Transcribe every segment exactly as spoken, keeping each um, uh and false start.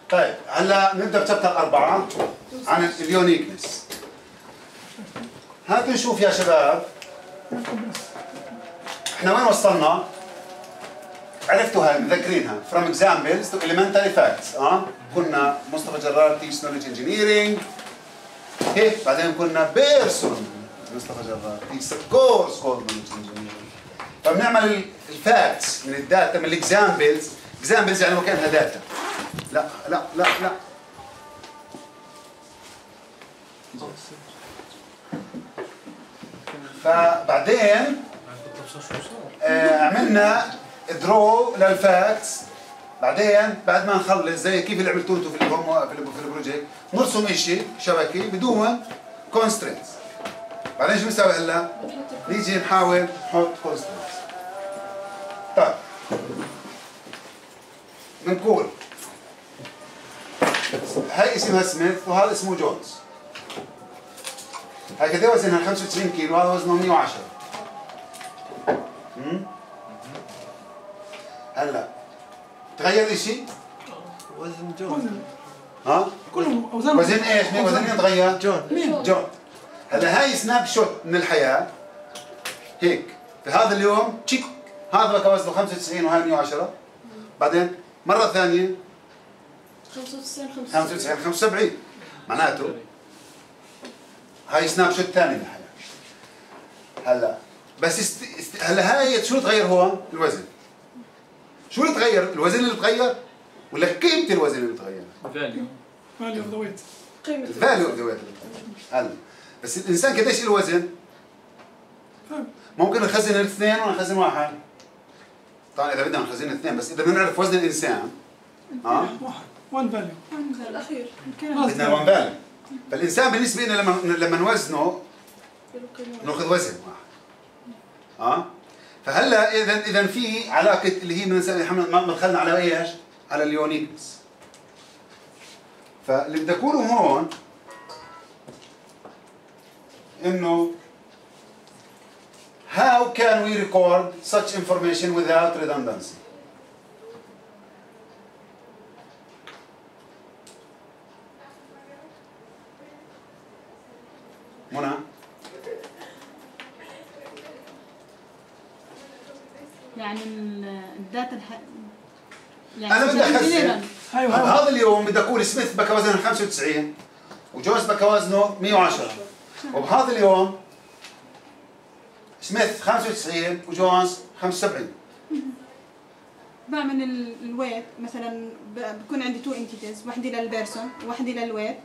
طيب هلا نبدا بشابتر أربعة عن اليونيكنس. هاتوا نشوف يا شباب احنا وين وصلنا؟ عرفتوا هاي متذكرينها from examples to elementary facts. اه كنا مصطفى جرار teach knowledge engineering هيك، بعدين كنا بيرسون مصطفى جرار teach course called knowledge engineering. فبنعمل الفاكتس من الداتا من الاكزامبلز. اكزامبلز يعني مكانها داتا. لا لا لا لا فبعدين آه عملنا درو للفاكتس. بعدين بعد ما نخلص زي كيف اللي عملتوه انتم في الهوم في البروجيكت نرسم شيء شبكي بدون كونسترينتس. بعدين شو بنسوي هلا؟ نيجي نحاول نحط كونسترينتس. طيب بنقول هاي اسمها سميث وهذا اسمه جونز. هاي كده وزنها خمسة وتسعين كيلو وهذا وزنه مية وعشرة. امم هلا تغير شيء؟ وزن جون. ها؟ كلهم اوزان. وزن ايش؟ مين وزن مين تغير؟ جون. مين؟ جون. هلا هاي سناب شوت من الحياة. هيك في هذا اليوم تشيك هذا بقى وزنه خمسة وتسعين وهاي مية وعشرة. بعدين مرة ثانية خمسة وتسعين خمسة وتسعين خمسة وسبعين. معناته هاي سناب شوت ثاني من الحياة. هلا بس است... است... هلا هاي شو تغير هون؟ الوزن. شو اللي تغير؟ الوزن اللي تغير ولا قيمة الوزن اللي تغير؟ فاليو فاليو اوف ذا ويت. قيمة الفاليو اوف ذا ويت. هلا بس الانسان قديش الوزن؟ ممكن نخزن الاثنين ولا نخزن واحد؟ طبعا اذا بدنا نخزن الاثنين بس اذا بدنا نعرف وزن الانسان ها؟ واحد وان فاليو. الأخير بدنا وان فاليو. فالانسان بالنسبة لنا لما لما نوزنه ناخذ وزن واحد. ها؟ فهلا اذا اذا في علاقه اللي هي من ما دخلنا على ايش؟ على اليونيكنس. فاللي بدي اقوله هون انه how can we record such information without redundancy؟ منى يعني الداتا الح... يعني انا بدي اخزن ايوه هذا اليوم بدي اقول سميث بكى وزنه خمسة وتسعين وجونز بكى وزنه مية وعشرة، وبهذا اليوم سميث خمسة وتسعين وجونز خمسة وسبعين. بعمل الويت مثلا بكون عندي تو انتيتيز، واحده للبيرسون وواحده للويت،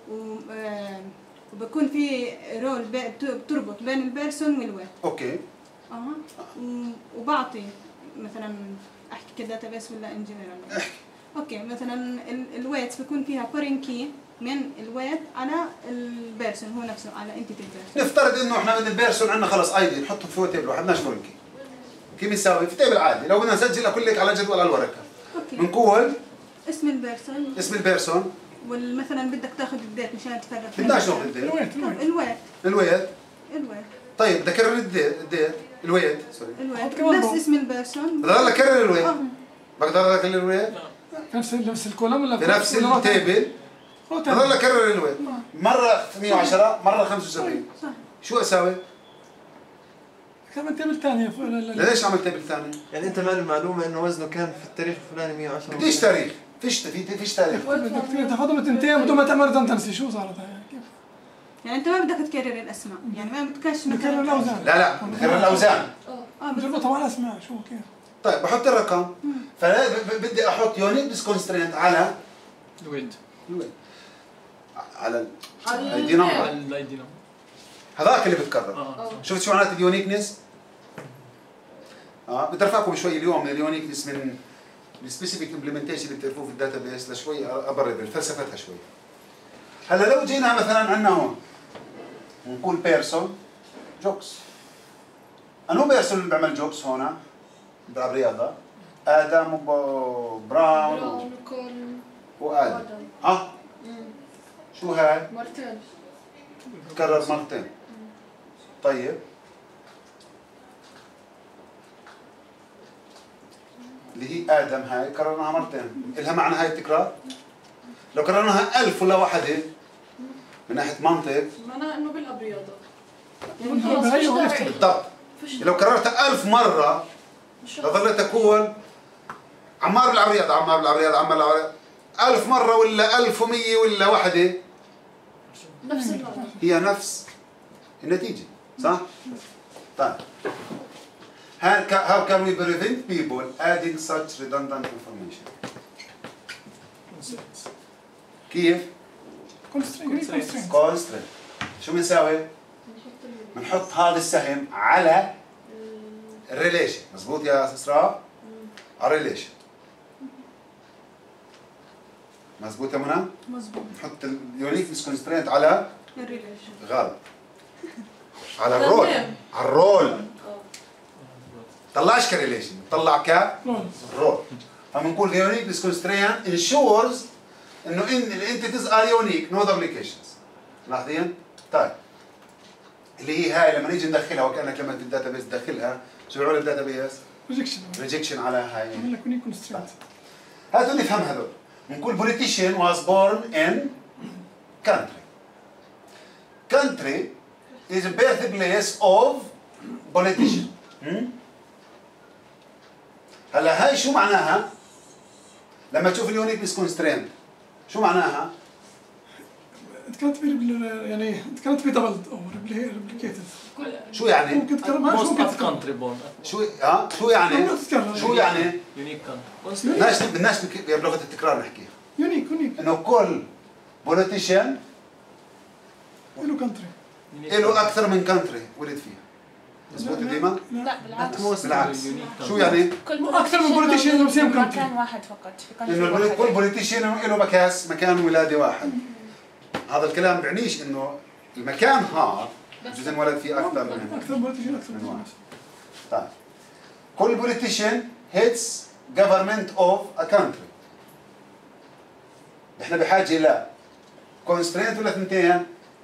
وبكون في رول بتربط بين البيرسون والويت. اوكي اها وبعطي مثلا احكي كداتا بيس ولا ان جنرال؟ احكي. اوكي مثلا الويت بيكون فيها فورين كي من الويت على البيرسون هو نفسه على انتيتي البيرسون. نفترض انه احنا من البيرسون عندنا خلص اي دي نحطه في تيبل واحد بدناش فورين كي. كيف بنساوي؟ في تيبل عادي لو بدنا نسجل اقول لك على جدول على الورقه. اوكي بنقول اسم البيرسون اسم البيرسون والمثلا بدك تاخذ الديت مشان تفرق. بدناش ناخذ الديت. الويت الويت الويت الويت طيب بدي اكرر الديت الديت الويت سوري الويت نفس اسم البيرسون. بضل اكرر الويت. اه بقدر اكرر الويت نفس نفس الكولوم ولا بنفس التيبل. بضل اكرر الويت مره مية وعشرة مره خمسة وسبعين. صح. شو اسوي؟ كمان تيبل ثانية. ليش عملت تيبل ثاني؟ يعني انت معلوم معلومه انه وزنه كان في التاريخ الفلاني مية وعشرة. بديش تاريخ فيش في فيش تاريخ. بدك تاخذهم تنتين بدون ما تعمل ريدندنسي. شو صارت هاي؟ كيف؟ يعني انت ما بدك تكرر الاسماء، يعني ما بدكش بكرر الاوزان. لا لا بكرر الاوزان. اه بجربها مع الاسماء. شو كيف؟ طيب بحط الرقم فبدي احط يونيكنس كونسترينت على الويت الويت على على الاي دي نمبر. على الاي دي نمبر. هذاك اللي بتكرر. اه شفت شو معنات اليونيكنس؟ اه بدي ارفعكم شوي اليوم من اليونيكنس من السبيسيفيك امبلمنتيشن اللي بتعرفوه في الداتا بيس لشوي ابرد فلسفتها شوي. هلا لو جينا مثلا عندنا هون ونقول بيرسون جوكس. انو بيرسون اللي بيعمل جوكس هون بيلعب رياضه؟ ادم وبراون براون وكول وادم. اه شو هاي؟ مرتين تكرر مرتين. طيب اللي هي ادم هاي كررناها مرتين، الها معنى هاي التكرار؟ لو كررناها ألف ولا وحده من ناحيه منطق معناها انه بيلعب رياضه يعني خلص هي فيش وقفت. داعي. بالضبط. فيش لو كررتها ألف مره مش لظلت تقول عمار بيلعب رياضه، عمار بيلعب رياضه، عمار بيلعب رياضه ألف مره ولا ألف ومية ولا وحده، نفس الوضع. هي نفس النتيجه، صح؟ طيب How ca- how can we prevent people adding such redundant information؟ كيف؟ كونسترينت كونسترينت constraint. شو بنساوي؟ بنحط هذا السهم على الريليشن، مزبوط يا اسراء؟ على الريليشن. مزبوط يا منى؟ مظبوط. نحط اليونيكنس كونسترينت على الريليشن. غلط. على الرول، على الرول. طلعش كريليشن، طلع ك رول. فبنقول the uniqueness constraint ensures انه ان الانتيتيز ار يونيك نو دوبليكيشنز. لاحظين؟ طيب اللي هي هاي لما نيجي ندخلها وكانك لما في الداتا بيس تدخلها شو بيعمل الداتا بيس؟ ريجكشن ريجكشن على هاي. عمل لك يونيك كونسترينت. هاتوا نفهم هذول. بنقول politician was born in country. Country is a birthplace of politician. hmm? هلا هاي شو معناها؟ لما تشوف اليونيكنس كونسترينت شو معناها؟ انت كانت بي يعني انت كانت بي دبلد او ريبليكيتد. شو يعني؟ ممكن تكرر ما شو most ممكن of تكرر. country born. شو اه شو يعني؟ ممكن تكرر. شو يعني؟ Unique country. بدناش بدناش بك- بلغه التكرار نحكيها. يونيك يونيك انه كل بوليتيشن له كونتري. له اكثر من كونتري ولد فيها. مزبوط ديما؟ لا بالعكس. بالعكس. شو يعني؟ كل أكثر من politician له same country. مكان واحد فقط في country انه البولي- واحد. كل بوليتيشن له مكاس مكان ولاده واحد. هذا الكلام بعنيش انه المكان ها بجوز انولد فيه اكثر من اكثر بوليتيشن اكثر من من واحد. طيب كل بوليتيشن هيتس government of a country. احنا بحاجه ل كونسترينت ولا ثنتين؟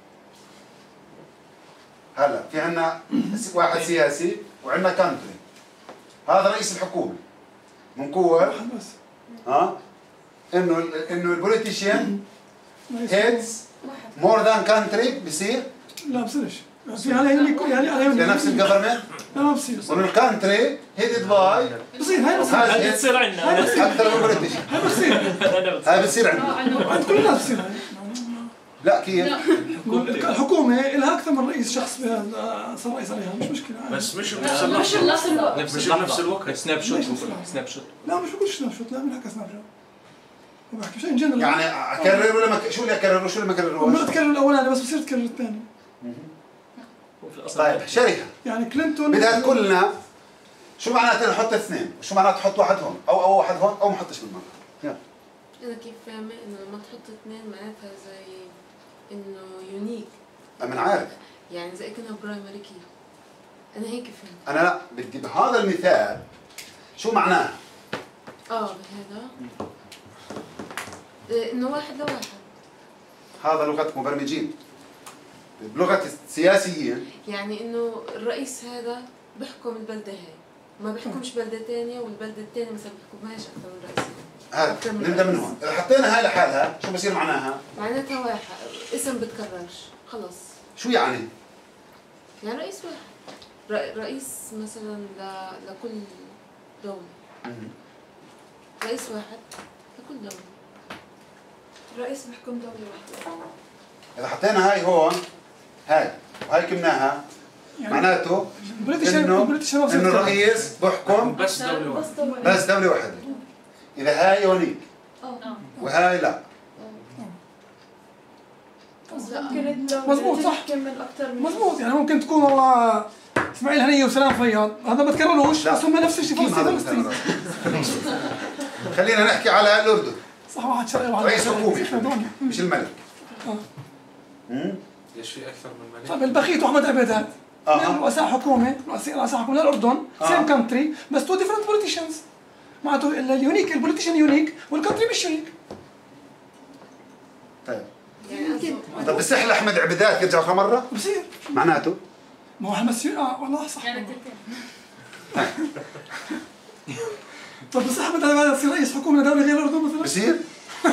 هلا في عندنا واحد سياسي وعندنا كونتري. هذا رئيس الحكومه. بنقول واحد بس. ها انه ال- انه البوليتيشن رئيس هيتس مور ذان كونتري بصير لا بصيرش. في على يونيك يعني على يونيك. لنفس الجفرمنت لا ما بصير. وانه الكونتري هيدد باي بصير هاي بصير. هذه تصير عندنا. اكثر من بوليتيشن. هاي بصير. هاي بتصير عندنا. عند كل الناس بصير هاي. لا كيف؟ الحكومة لها أكثر من رئيس شخص بها- صار رئيس عليها مش مشكلة. بس مش مش بنفس الوقت. نفس مش اللحظة. بنفس الوقت. سناب شوت ليش بقول. نفس سناب شوت. لا مش بقول سناب شوت لا من هكا سناب شوت. وبحكي شيء جنرال. يعني اكرر ولا ما ك- شو اللي اكرر وشو اللي ما ما اكرروش؟ تكرر الأولاني بس بصير تكرر الثاني. وفي الأصل طيب شركه يعني كلينتون بدها تقول لنا شو معناته نحط اثنين وشو معناته تحط واحد هون او او واحد هون او ما نحطش بالمره. يلا. أنا كيف فاهمة إنه لما تحط اثنين معناتها زي إنه يونيك. أنا عارف. يعني زي كأنها برايمري كي. أنا هيك فهمت. انا لا بدي بهذا المثال شو معناه؟ آه بهذا إيه، إنه واحد لواحد. هذا لغه مبرمجين. بلغه السياسيين يعني إنه الرئيس هذا بيحكم البلدة هاي. ما بيحكمش بلدة تانية والبلدة التانية مثلا بيحكمهاش أكثر من رئيس. هذا أكثر من نبدا من رئيس. هون، اذا حطينا هاي لحالها شو بصير معناها؟ معناتها واحد اسم بتكررش خلص. شو يعني؟ يعني رئيس واحد. ر- رئيس مثلا ل... لكل دولة. رئيس واحد لكل دولة. الرئيس بيحكم دولة واحدة. اذا حطينا هاي هون هاي وهاي كمناها معناته انه انه الرئيس بحكم بس دولة بس واحدة. دولة. بس دوله واحده. اذا هاي يونيك اه. وهاي لا. ممكن الدولة مزبوط، صح. تحكم من أكثر من مضبوط يعني ممكن تكون والله اسماعيل هنية وسلام فياض هذا ما تكرروش لا. بس هم نفس الشيء كيف هذا فلسطين المثال؟ فلسطين. خلينا نحكي على الاردن. صح واحد شرعي واحد رئيس حكومي حكومي مش الملك. آه. مم؟ ليش في اكثر من ملك؟ طيب البخيت واحمد عبيدات آه. رؤساء حكومه رؤساء رؤساء حكومه للاردن آه. سيم كونتري بس تو ديفرنت بوليتيشنز معناته اليونيك البوليتيشن يونيك والكونتري مش يونيك. طيب يعني قصده طب بصح لاحمد عبيدات يرجع اخر مره؟ بصير معناته ما هو احمد سير اه والله صح يعني تنتين. طب بس احمد عبيدات يصير رئيس حكومه لدوله غير الاردن مثلا بصير؟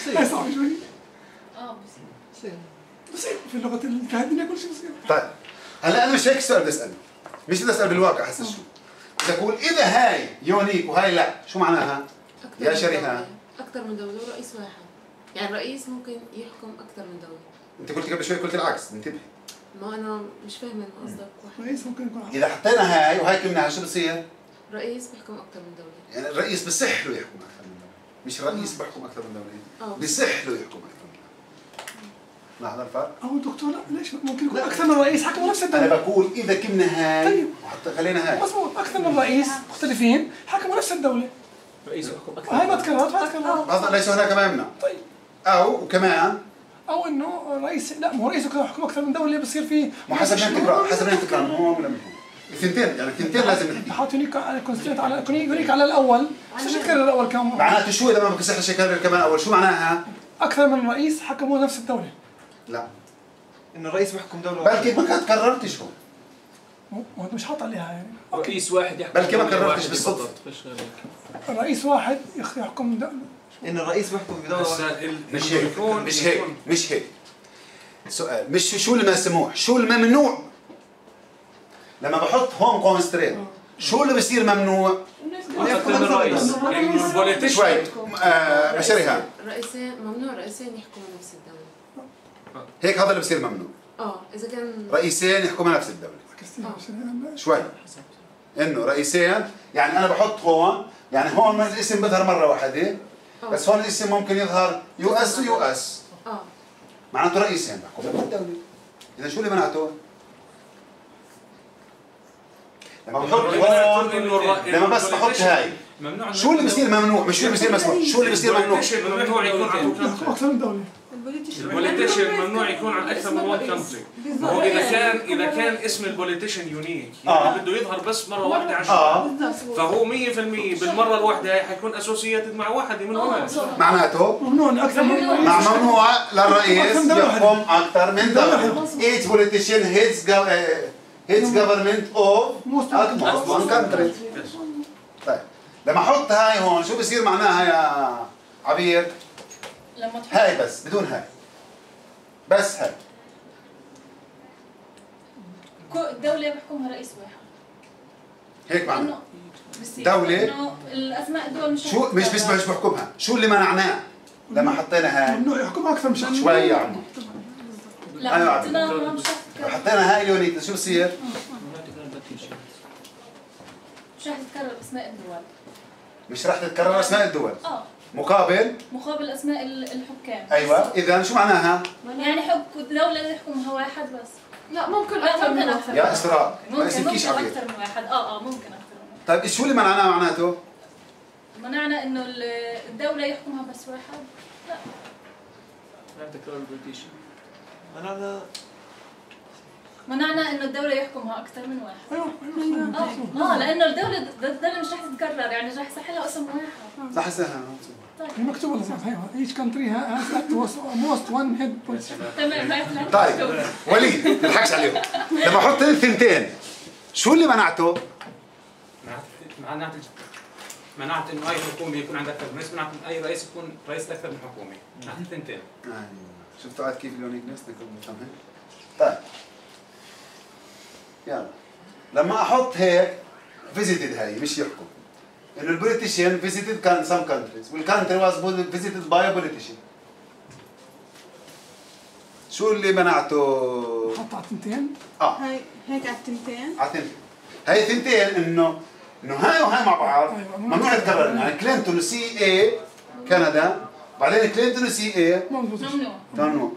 هاي صعبة شوي. اه بصير بصير في اللغة الدنيا كل شيء بصير. طيب هلا انا مش هيك السؤال بدي اساله، مش بدي اسال بالواقع هسه شو بدي اقول اذا هاي يونيك وهاي لا شو معناها؟ يا شريحة اكثر من دوله ورئيس واحد، يعني الرئيس ممكن يحكم اكثر من دوله. انت قلت قبل شوي قلت العكس، انتبهي. ما انا مش فاهمه انه قصدك واحد. رئيس ممكن يكون اذا حطينا هاي وهاي كملناها شو بصير؟ رئيس بيحكم اكثر من دوله. يعني الرئيس بصح له يحكم اكثر من دوله، مش الرئيس بيحكم اكثر من دوله، اه بصح له يحكم اكثر من دوله. لاحظ الفرق؟ أو دكتور لا ليش ممكن يكون أكثر من رئيس حكموا نفس انا الدولة. بقول اذا كنا هاي طيب. وحط خلينا هاي مضبوط أكثر من رئيس مختلفين حكموا نفس الدولة. رئيس يحكم اكثر. هاي ما تكررت وهي تكررت. اصلا ليس هناك ما يمنع. طيب. او وكمان أو إنه رئيس لا مو رئيس يحكم أكثر من دولة بصير فيه. مو حسب مين تقرا، حسب مين تقرا من هون ولا من هون. الثنتين يعني الثنتين لازم نحكي. حاط يونيك على كونستنت على يونيك على الأول. بس تكرر الأول كم مرة. معناته شو اذا ما بكسح شيء كرر كمان اول شو معناها؟ أكثر من رئيس حكموا نفس الدولة. لا انه الرئيس بيحكم دوله بلكي ما كنت كررتش هو. مو مو مش حاط عليها يعني. أوكي. رئيس واحد يحكم. بلكي ما دولة كررتش واحدة بالصدفة. فقط، فيش غير هيك. رئيس واحد يخ- يحكم دولة. انه الرئيس بيحكم بدوله واحدة. هسا ال- مش إنه هيك يكون- مش هيك يكون- مش هيك. سؤال مش شو المسموح شو الممنوع. لما بحط هون كونستريت شو اللي بصير ممنوع؟ أكثر من رئيس. يعني البوليتيشن شوي آه مشاريها رئيسين ممنوع رئيسين يحكموا نفس الدوله. هيك هذا اللي بصير ممنوع. اه اذا كان رئيسين يحكموا نفس الدولة. آه. شوي انه رئيسين يعني انا بحط هون يعني هون ما الاسم بيظهر مرة واحدة آه. بس هون الاسم ممكن يظهر يو اس ويو اس اه معناته رئيسين بحكموا الدولة. إذا شو اللي منعته؟ لما بحط هون لما بس بحط هاي ممنوع شو اللي بصير ممنوع مش شو اللي بصير مسموح شو اللي بصير ممنوع البوليتيشن ممنوع يكون عن كونتري. أكثر من دولة. البوليتيشن ممنوع يكون عن اكثر من وان كونتري. هو اذا كان اذا كان اسم البوليتيشن يونيك آه. يعني بده يظهر بس مره واحده على اه الشاشة. فهو مية بالمية بالمره الواحده هي حيكون اسوسييتد مع واحده من هون. معناته ممنوع أكثر من رئيس. مع ممنوع للرئيس أكثر من دولة يحكم اكثر من دولة. Each politician heads gov- uh, heads government of Most- at most one country. طيب لما احط هاي هون شو بصير معناها يا عبير؟ لما تحط هاي بس بدون هاي بس هاي كو- الدولة بحكمها رئيس واحد. هيك معناها إنه بصير دولة. إنه الأسماء الدول مش شو مش بس مش بحكمها شو اللي منعناه لما حطينا هاي ممنوع يحكم أكثر من شخص. شوي يا عمو لا أيوة. حطيناها مش رح لو تتكرر. حطينا هاي اليونيك شو بصير؟ ما تكرر بدي شيء. مش رح تتكرر أسماء الدول. مش راح تتكرر اسماء الدول اه مقابل مقابل أسماء ال- الحكام. ايوه اذا شو معناها؟ يعني حكم دولة يحكمها واحد بس. لا ممكن لا اكثر من ممكن واحد. أكثر. يا اسراء ما ممكن اسمكيش ممكن عبير أكثر من واحد. اه اه ممكن أكثر من واحد. طيب شو اللي منعناه معناته؟ منعنا إنه ال- الدولة يحكمها بس واحد. لا ما تكرر البوليتيشن. منعنا منعنا إنه الدولة يحكمها أكثر من واحد. أيوه اه اه لانه الدولة الدولة مش رح تتكرر يعني رح يصح لها اسم واحد. صح سهل المكتوب ولا صح؟ أيوه each country has at most one head politician. تمام هاي ثلاث طيب وليد ما تضحكش عليهم لما احط الثنتين شو اللي منعته؟ معناته منعت انه اي حكومه يكون عندها اكثر من رئيس، منعت اي رئيس يكون رئيس اكثر من حكومه، منعت الثنتين. ايوه شفتوا عاد كيف اليونيكنس نكون مفهمين؟ طيب يلا لما احط هيك فيزيتد هاي مش يحكم انه البوليتيشن فيزيتد كان سم كانتريز والكانتري واز فيزيتد باي بوليتيشن شو اللي منعته؟ حط على الثنتين. اه هاي هيك على التنتين. على الثنتين هاي ثنتين انه انه هاي وهاي مع بعض أيوة. ممنوع يتكررن يعني كلينتون وسي اي كندا بعدين كلينتون وسي اي مضبوط. ممنوع. ممنوع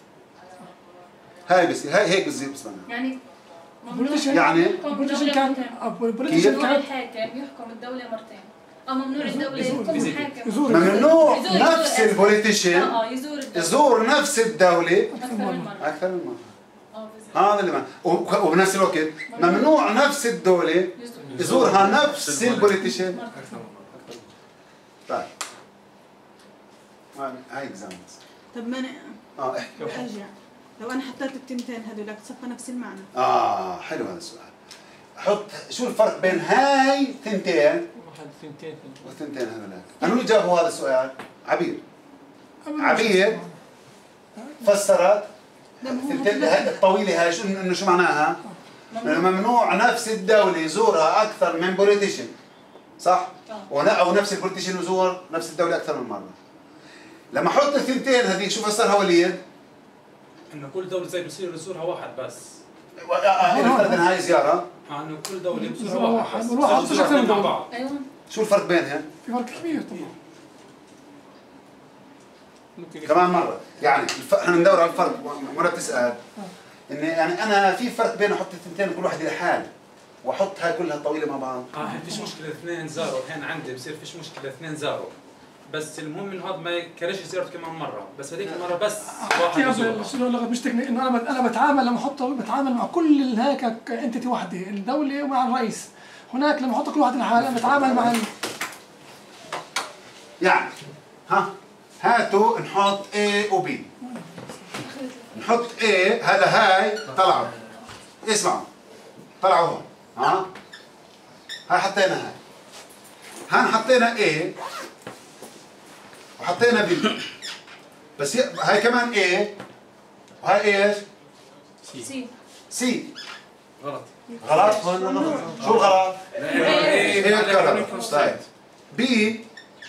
هاي بصير هاي هيك بتصير بس معناها يعني بوليتيشن يعني بوليتيشن كان بوليتيشن ممنوع كان الحاكم يحكم الدولة مرتين. اه ممنوع الدولة يحكم حاكم. يزور ممنوع يزور- نفس يزور- البوليتيشن اه اه يزور الدولة يزور نفس الدولة أكثر من مرة. أكثر من مرة اه بالضبط. هذا اللي معنى وك- وبنفس الوقت ممنوع نفس الدولة يزور- يزورها نفس البوليتيشن مرتين. طيب هاي- هاي اكزامبلز طب ما انا اه احكي ارجع لو انا حطيت التنتين هذولك تصفى نفس المعنى. اه حلو هذا السؤال حط شو الفرق بين هاي ثنتين واحد ثنتين. والثنتين هذولك؟ أنا اللي جابوا هذا السؤال عبير عبيد فسرت الثلثين الطويله هاي، شو انه شو معناها؟ انه ممنوع نفس الدوله يزورها اكثر من بوليتيشن، صح؟ او نفس البوليتيشن يزور نفس الدوله اكثر من مره. لما احط الثلثين هذيك شو فسرها وليد؟ انه كل دوله زي بصير يزورها واحد بس. نفترض ان هاي زياره اه انه كل دوله بزورها واحد بس. الواحد بصير اكثر من مع دوله. بعض. ايوه شو الفرق بينهم؟ في فرق كبير طبعا. كمان مره يعني الف... احنا بندور على الفرق، مره بتسال اني يعني انا في فرق بين احط الثنتين كل واحد لحال واحط هاي كلها طويله مع بعض. اه فيش مشكله اثنين زاروا، هين عندي بصير فيش مشكله اثنين زاروا، بس المهم انه هذا ما يكررش زيارته كمان مره، بس هذيك المره بس واحد يزورها. شنو اللغه مش تكنيك انه انا انا بتعامل لما احط بتعامل مع كل هيك انتيتي وحده، الدوله ومع الرئيس. هناك لما احط كل واحد لحاله انا بتعامل مع ال... يعني ها هاتوا نحط A و B. نحط A هذا هاي طلعوا، اسمعوا طلعوا هون، ها هاي حطينا هاي، هان حطينا A وحطينا B، بس هاي كمان A وهاي ايش؟ سي سي. غلط غلط؟ شو الغلط؟ ايه كلر. طيب بي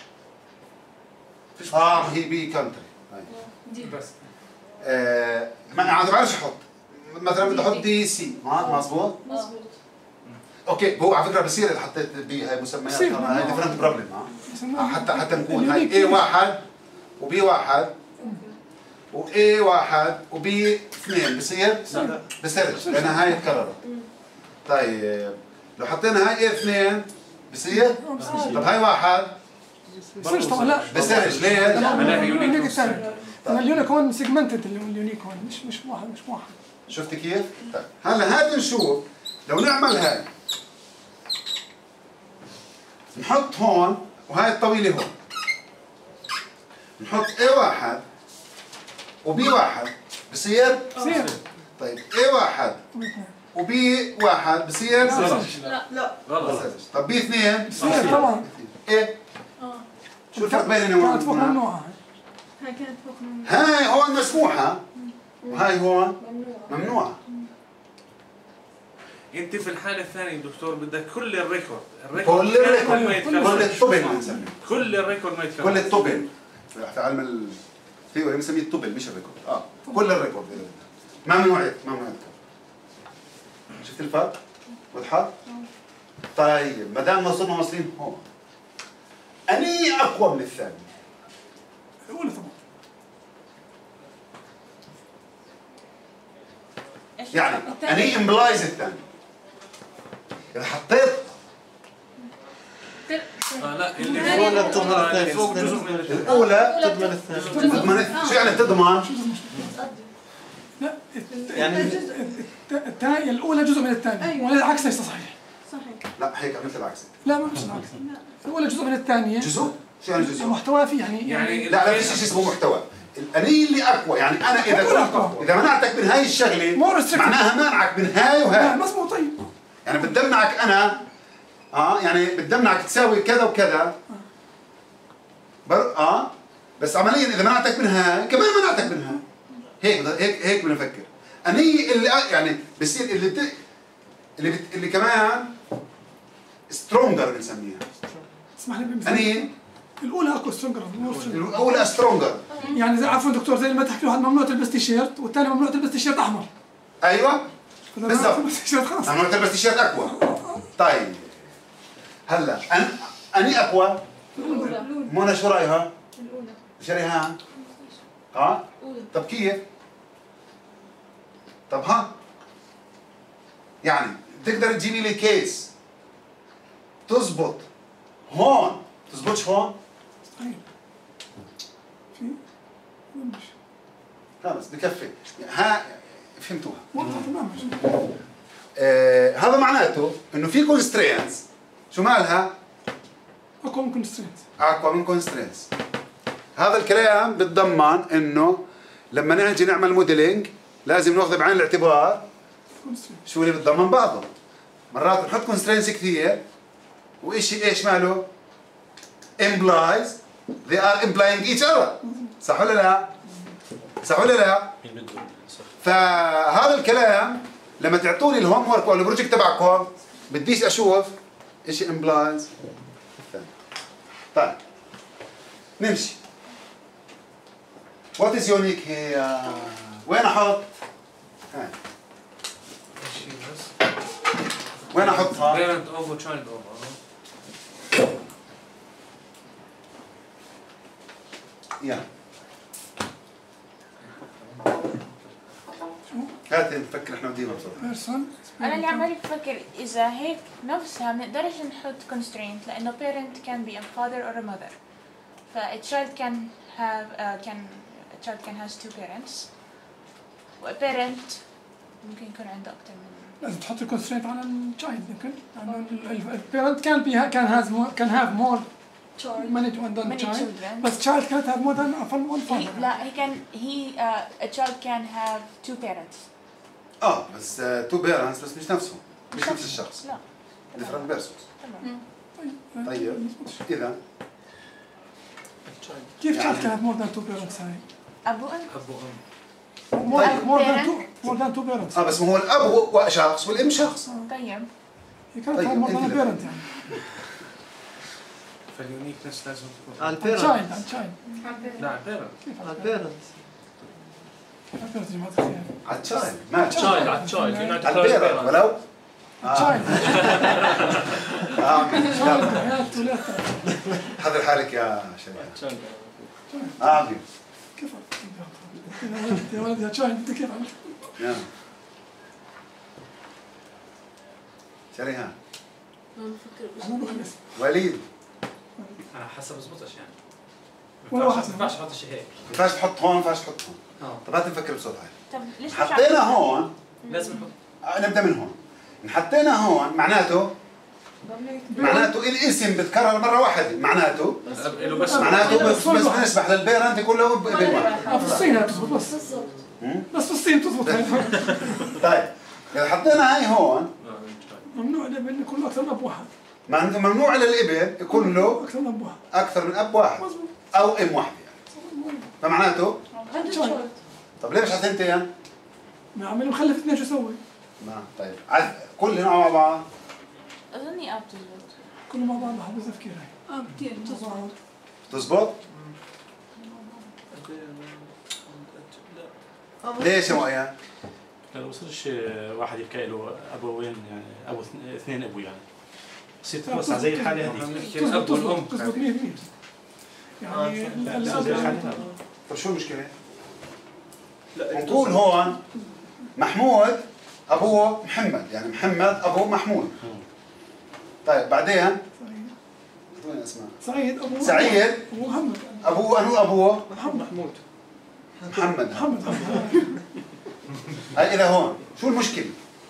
اه هي بي كونتري. دي بس آه ما انا ما بعرفش احط، مثلا بدي احط دي سي، ما مظبوط؟ مظبوط. اوكي هو على فكره بصير اذا حطيت بي هاي مسميات هاي ديفرنت بروبلم، ها حتى حتى نكون هاي اي واحد وبي واحد واي واحد وبي اثنين بصير؟ بصيرش لان هاي تكررت. طيب لو حطينا هاي اي اثنين بصير؟ طب هاي واحد بصيرش طبعا لا بصيرش ليه؟ لا اليونيك الثاني. اليونيك هون سيجمنتد اليونيك هون مش مش واحد مش واحد. شفت كيف؟ طيب هلا هات نشوف لو نعمل هاي نحط هون وهاي الطويلة هون، نحط A واحد وبي واحد بصير؟ بصير. طيب A واحد وبي واحد بصير؟ لا لا غلط. طب بي اثنين؟ بصير طبعا. ايه؟ اه شو الفرق بيننا كانت فوق وبين ممنوعة. هاي كانت فوق من هاي هون مسموحة وهاي هون ممنوعة. انت في الحاله الثانيه دكتور بدك كل الريكورد الريكورد كل الريكورد ما يتكررش. كل الطبل بنسميه، كل الريكورد ما يتكرر. كل الطبل في علم الثيوري بنسميه الطبل مش الريكورد. اه كل الريكورد ممنوع ممنوع. شفت الفرق؟ واضحة؟ طيب ما دام وصلنا واصلين هون، أني أقوى من الثاني؟ الأولى طبعا. يعني أني امبلايز الثاني. إذا حطيت اه لا اللي الأولى فوق بتضمن آه، اللي الثانية. فوق جزء من الثاني. الأولى تضمن الثاني. تضمن. شو يعني تضمن؟ لا يعني الثانية الأولى جزء من الثانية والعكس ليس صحيح. صحيح. لا هيك عملت العكس. لا ما فيش العكس. الأولى جزء من الثانية. جزء؟ شو يعني جزء؟ المحتوى فيه يعني يعني لا لا فيش شيء اسمه محتوى. الأني اللي أقوى، يعني أنا إذا كنت إذا منعتك من هاي الشغلة معناها منعك من هاي لا وهاي. مظبوط. طيب يعني بتمنعك أنا اه يعني بتمنعك تساوي كذا وكذا بر... اه بس عمليا اذا منعتك من هاي كمان منعتك من هاي. هيك هيك هيك بنفكر. اني اللي يعني بصير اللي بت... اللي بت... اللي كمان سترونجر بنسميها. اسمح لي بمثال. اني الأولى أقوى سترونجر. الاولى سترونجر. يعني زي عفوا دكتور زي ما تحكي واحد ممنوع تلبس تيشيرت والثاني ممنوع تلبس تيشيرت أحمر. ايوه بالضبط. تيشيرت خلاص. ممنوع تلبس تيشيرت اقوى. طيب هلا أن... اني اقوى. منى شو رايها؟ الأولى شريهان ها؟ طب كيف؟ طب ها؟ يعني تقدر تجيني لي كيس تزبط هون تزبطش هون؟ طيب في مش خلص بكفي. ها فهمتوها. واضحة تماما. آه هذا معناته انه في كونسترينتس شو مالها؟ أقوى من كونسترينت. اقوى من كونسترينتس. هذا الكلام بتضمن انه لما نجي نعمل موديلينج لازم ناخذ بعين الاعتبار شو اللي بتضمن بعضه. مرات نحط كونسترينتس كثير وإشي ايش ماله؟ implies they are implying each other. صح ولا لا؟ صح ولا لا؟ فهذا الكلام لما تعطوني الهوم ورك او البروجكت تبعكم بديش اشوف ايش امبلايز. طيب نمشي. وات از يونيك هي وين احط؟ هاي وين احطها؟ بيرنت اوفر تشايلد اوفر. يلا هات نفكر احنا ودينا بصراحه. أنا اللي عمالي بفكر إذا هيك نفسها ما بنقدرش نحط constraint لأنه parent can be a father or a mother. ف a child can have uh, can a child can has two parents. و a parent ممكن يكون عنده أكثر من. لازم تحط الكونسترينت على التشايلد يمكن لأنه البيرنت كان بي كان هاز كان هاف مور many than child بس child can't have more than one father. لا he can he uh, a child can have two parents. اه بس تو بيرنتس بس مش نفسهم مش نفس الشخص. لا different persons. تمام. طيب اذا كيف child can have more than two parents هاي؟ أبو أم. ابو ام. more more than two more than two parents. اه بس ما هو الاب شخص والام شخص. طيب. he can't have more than a parent يعني. فاليونيكنس لازم تكون على child البيرنت. على child. لا على البيرنت. كيف على البيرنت. كيف على البيرنت يا جماعة الخير؟ على التشايلد ما تشايلد على تشايلد يونايتد على البيرنت ولو child. اه child حياته لا حضر حالك يا شباب. اه عظيم. كيف يا ولد يا child انت كيف عملت؟ يلا شريهان. ما بفكر أنا بخلص. وليد انا حسب بزبطش يعني. ولا ما واحد. ينفعش احط شيء هيك. ما ينفعش تحط هون ما ينفعش تحط هون. اه طب هات نفكر بسرعه. طب ليش مش حطينا عم- هون لازم نحط. آه، نبدا من هون. حطينا هون معناته معناته الاسم بتكرر مره واحده معناته له بس معناته بس بس بنسمح للبيرنت يكون له ابن واحد. آه، في الصين هتزبط بس بالضبط. بس في الصين تزبط هاي. طيب اذا حطينا هاي هون ممنوع الابن يكون له اكثر من اب واحد. معناته ممنوع للابن يكون له اكثر من اب واحد. اكثر من اب واحد مظبوط. او ام واحده يعني. فمعناته عنده تشايلد. طب ليه مش حثنتين؟ ما عمل مخلف اثنين شو يسوي؟ ما طيب عد كلنا مع بعض. أظني أب تزبط. كله مع بعض لحظة تفكير هاي. اه كثير بتزبط. تزبط؟ ليش يا مؤيد؟ لا ما بصيرش واحد يبقى له ابوين يعني ابو اثنين- اثنين ابو يعني بصير توسع زي الحاله هذه نحكي تزبط الاب والام. تزبط تزبط مية بالمية. يعني ال- بصير زي الاب الحاله هذه. طب شو المشكلة؟ نقول هون محمود أبوه محمد يعني محمد أبوه محمود. طيب بعدين وين اسمه؟ سعيد ابوه سعيد ابوه محمد. أبوه أنو أبوه؟ محمود. محمد. محمد هاي إذا هون شو المشكلة؟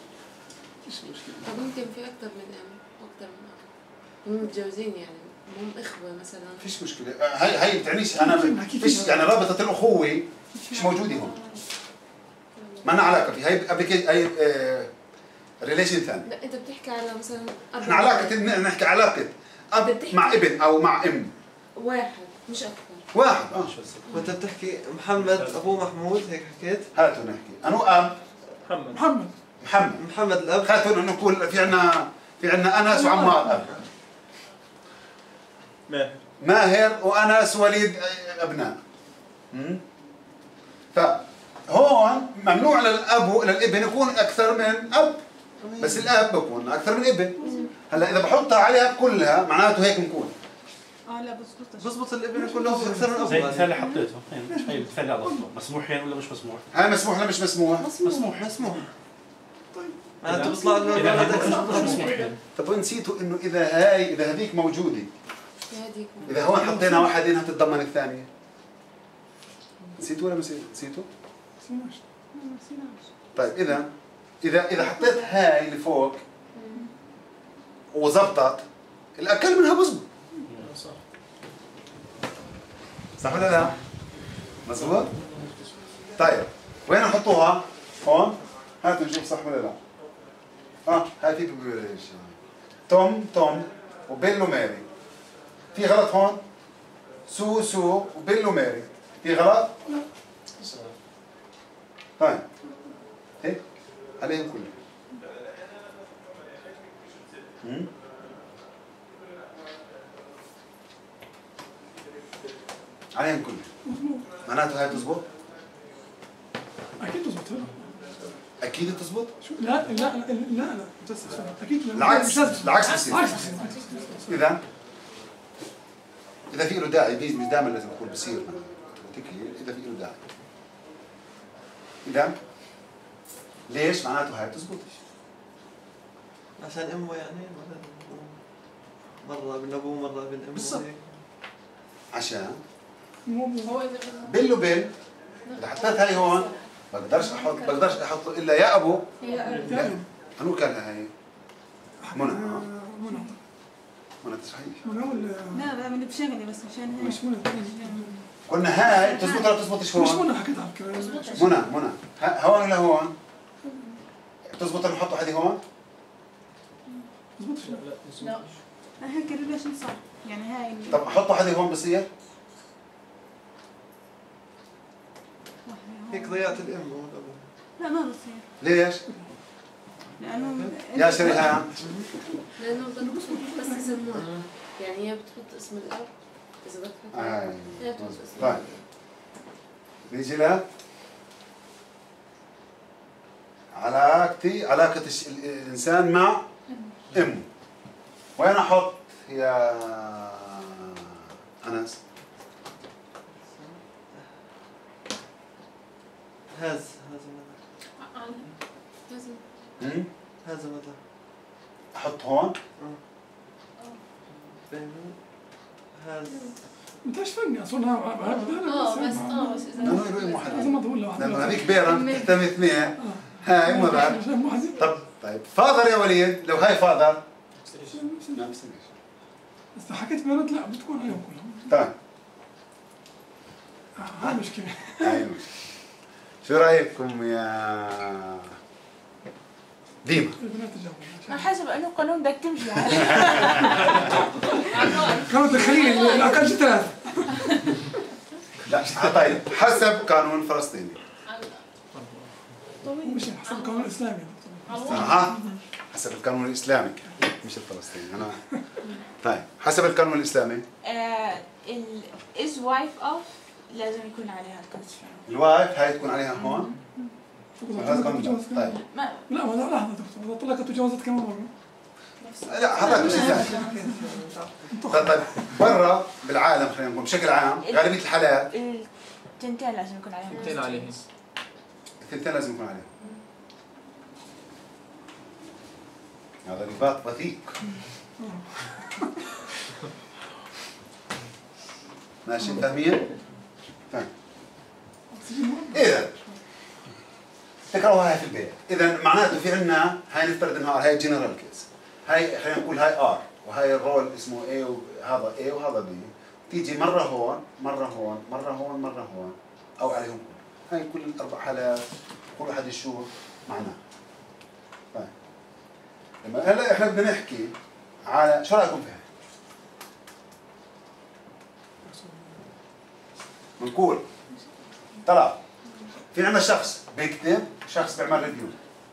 طب يمكن في أكثر من أم أكثر من أب. هم متجوزين يعني هم إخوة مثلا. فيش مشكلة. هاي هاي بتعنيش أنا فيش يعني رابطة الأخوة مش موجودة هون. ما لنا علاقة فيها هاي أبليكي هاي ريليشن ثاني. لا أنت بتحكي على مثلا أب احنا علاقة نحكي علاقة أب مع ابن أو مع أم. واحد مش أكثر. واحد اه وانت بتحكي محمد ابو محمود هيك حكيت؟ هاتوا نحكي أنو أب محمد. محمد محمد محمد الاب. هاتوا إنه نقول في عنا في عنا أنس وعمار أب. ماهر. ماهر وأنس وليد أبناء. أمم. فهون ممنوع للأب للابن يكون أكثر من أب بس الأب بكون أكثر من ابن. هلا إذا بحطها عليها كلها معناته هيك بنكون. اه لا بزبطش. بزبط الابن يكون له اكثر من اب. زي المثال اللي حطيته هي المثال اللي ضبطه مسموح يعني ولا مش مسموح؟ هاي مسموح ولا مش مسموح؟ مسموح مسموح. معناته بيطلع له اذا الولد هذا اكثر مش من مسموح اب. يعني. طب نسيتوا إنه إذا هاي إذا هذيك موجودة في هذيك. إذا هون حطينا واحد إنها تتضمن الثانية. نسيتوا ولا نسيتوا؟ نسيتوا؟ طيب إذا إذا إذا حطيت هاي اللي فوق وزبطت الأقل منها بزبط. صح ولا لا؟ مظبوط؟ طيب وين نحطوها؟ هون؟ هاتوا نشوف صح ولا لا؟ اه هاي في بيقول توم توم وبيل وماري. في غلط هون؟ سو سو وبيل وماري. في غلط؟ طيب هيك عليهم كلهم. هم؟ عليهم كلهم. معناته هاي تزبط؟ اكيد تزبط. اكيد تزبط؟ لا لا لا لا لا بس اكيد العكس العكس بصير. العكس اذا اذا في له داعي بيجي مش دائما لازم يكون بصير اذا في له داعي. اذا ليش معناته هاي بتزبطش؟ عشان امه يعني مرة بالابوه مرة بالام. بالضبط. عشان هو اذا بل وبل اذا حطيت هاي هون بقدرش احط بقدرش احط الا يا ابو يا ام. انو كان هاي؟ منى منى منى تصحيح. منى ولا لا لا من بشغلي بس مشان هيك. مش منى. قلنا هاي بتزبط ولا بتزبطش هون؟ مش منى حكيتها منى منى هون ولا هون؟ بتزبط لما نحط واحدة هون؟ بتزبطش. لا هيك الريليشن صح يعني هاي. طب احط واحدة هون بصير؟ هيك ضيعت الام والابو. لا ما بصير. ليش؟ لانه يا شريهان لانه بدك بس يسموها يعني هي بتحط اسم الاب اذا بدك تحط آه. هي بتحط اسم طيب بيجي لك علاقتي علاقة الإنسان مع أمه. وين أحط يا أنس؟ هاز هاز امم هذا مدى. أحط هون؟ هاز انت فني اصلا اه بس اه بس اذا لأنه يروي أم واحدة. لازم اضل واحد. لأنه هذيك بيرن تحتمي اثنين. هاي أم بعد. طب طيب فاذر يا وليد لو هاي فاذر لا بس بس حكيت بنات لا بتكون عليهم كلهم. طيب هاي مشكلة. هاي مشكلة. شو رأيكم يا ديما؟ البنات تجاوب. على حسب انه قانون بدك تمشي عليه. كانوا دخليني الاقل شيء ثلاثة. لا طيب حسب قانون فلسطيني. مش حسب القانون الاسلامي. اها حسب القانون الاسلامي مش الفلسطيني انا. طيب حسب القانون الاسلامي ال is wife of لازم يكون عليها الكونسترين. الوايف هاي تكون عليها هون. طيب ما لا ما لحظة دكتور إذا طلقت وجوزت كمان مرة. لا حضرتك شيء ثاني. طيب برا بالعالم خلينا نقول بشكل عام غالبية الحالات التنتين لازم يكون عليهم. التنتين عليهم. التنتين لازم يكون عليهم. هذا رباط وثيق. ماشي فاهمين؟ فاهم. إذا تكرهوا هاي في البيت، إذا معناته في عندنا هاي نفترض إنها هاي جنرال كيس، هاي خلينا نقول هاي آر وهاي الرول اسمه A وهذا A وهذا B، تيجي مرة هون، مرة هون، مرة هون، مرة هون، أو عليهم كل، هاي كل الأربع حالات كل واحد يشوف معناه. طيب لما هلا إحنا بدنا نحكي على شو رأيكم فيها؟ بنقول طلع في عندنا شخص بيكتب شخص بيعمل ريفيو.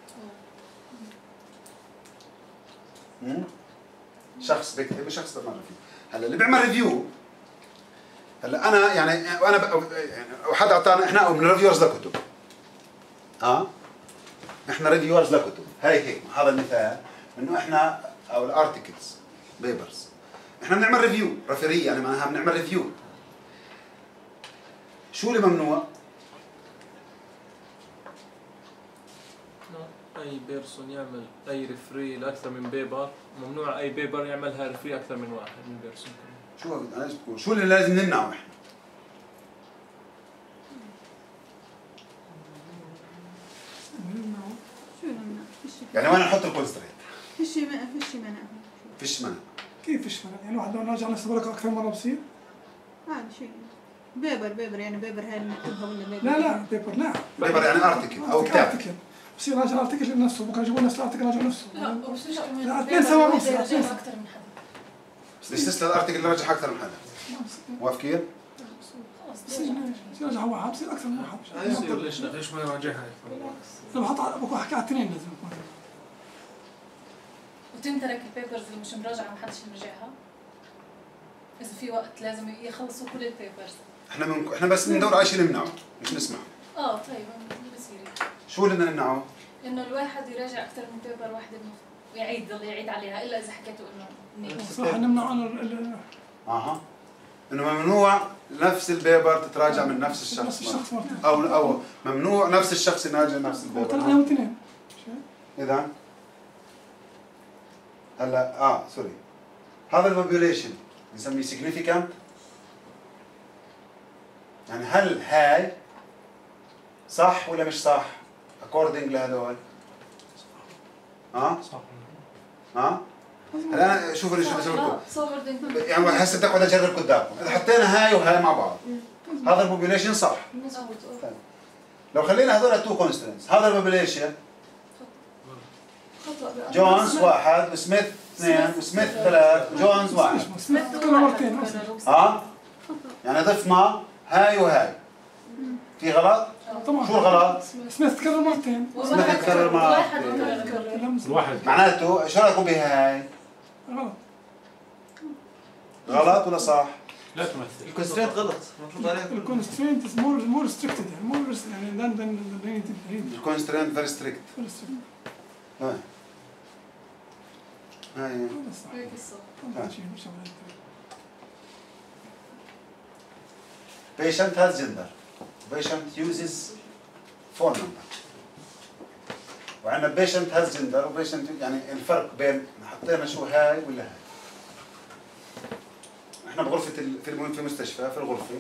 شخص بيكتب وشخص بيعمل ريفيو. هلا اللي بيعمل ريفيو هلا انا يعني وانا وحد اعطانا احنا من ريفيورز لكتب. اه احنا ريفيورز لكتب هاي هيك هذا المثال انه احنا او الارتكلز بيبرز احنا بنعمل ريفيو ريفيري يعني معناها بنعمل ريفيو. شو اللي ممنوع؟ اي بيرسون يعمل اي ريفري لاكثر من بيبر، ممنوع اي بيبر يعملها ريفري اكثر من واحد من بيرسون. شو انا ايش بقول؟ شو اللي لازم نمنعه احنا؟ شو نمنع؟ يعني وين نحط الكونستريت؟ فيش منع فيش منع فيش منع. كيف فيش منع؟ يعني واحد لو راجع نفس الورقة أكثر مرة بصير؟ عادي شيء بيبر بيبر يعني بيبر هاي اللي نكتبها ولا بيبر؟ لا لا بيبر لا بيبر يعني ارتكل او كتاب. بصير راجع ارتكل لنفسه ممكن يجيبوا نفس الارتكل راجع نفسه. لا وبصيرش كمان لا اثنين سوا نص اكثر من حدا. بس ليش تسال الارتكل اللي راجع اكثر من حدا؟ موافقين؟ خلص بصير يرجع واحد بصير اكثر من واحد. يصير ليش لا؟ ليش ما نواجهها؟ لو بحط على بكون احكي على الاثنين لازم يكون. وتمتلك البيبرز اللي مش مراجعه ما حدش يراجعها. اذا في وقت لازم يخلصوا كل البيبرز. احنا من... احنا بس بندور على شيء نمنعه مش نسمع. اه طيب بصير. شو اللي بدنا نمنعه؟ انه الواحد يراجع اكثر من بيبر واحده ويعيد يضل يعيد عليها الا اذا حكيته انه صح نمنع انه اها انه ممنوع نفس البيبر تتراجع من نفس الشخص مرة. او او ممنوع نفس الشخص يراجع نفس البيبر. طلعنا اثنين. اذا هلا اه سوري هذا البوبيوليشن بنسميه significant. يعني هل هاي صح ولا مش صح؟ according لهذول ها؟ صح ها؟ هلا انا شوفوا اللي شو بسوي لكم يعني هسه بدي اقعد اجرب قدامكم اذا حطينا هاي وهاي مع بعض هذا البوبيوليشن صح. طيب. لو خلينا هذول تو كونسترنتس هذا البوبيوليشن جونز واحد وسميث اثنين وسميث ثلاث وجونز واحد. سميث كل مرتين. اه يعني ضفنا هاي وهاي في غلط؟ طبعا شو الغلط؟ سميث تكرر مرتين. سميث تكرر مرتين. الواحد معناته شو رايكم بهاي؟ غلط. غلط ولا صح؟ لا تمثل. الكونسترينت غلط المفروض عليه. الكونسترينت is more more restricted يعني more يعني than than than الكونسترينت very strict. هاي هاي هيك الصوت. patient has gender. patient uses phone number. وعندنا patient has gender و patient يعني الفرق بين حطينا شو هاي ولا هاي. احنا بغرفة في في المستشفى في الغرفة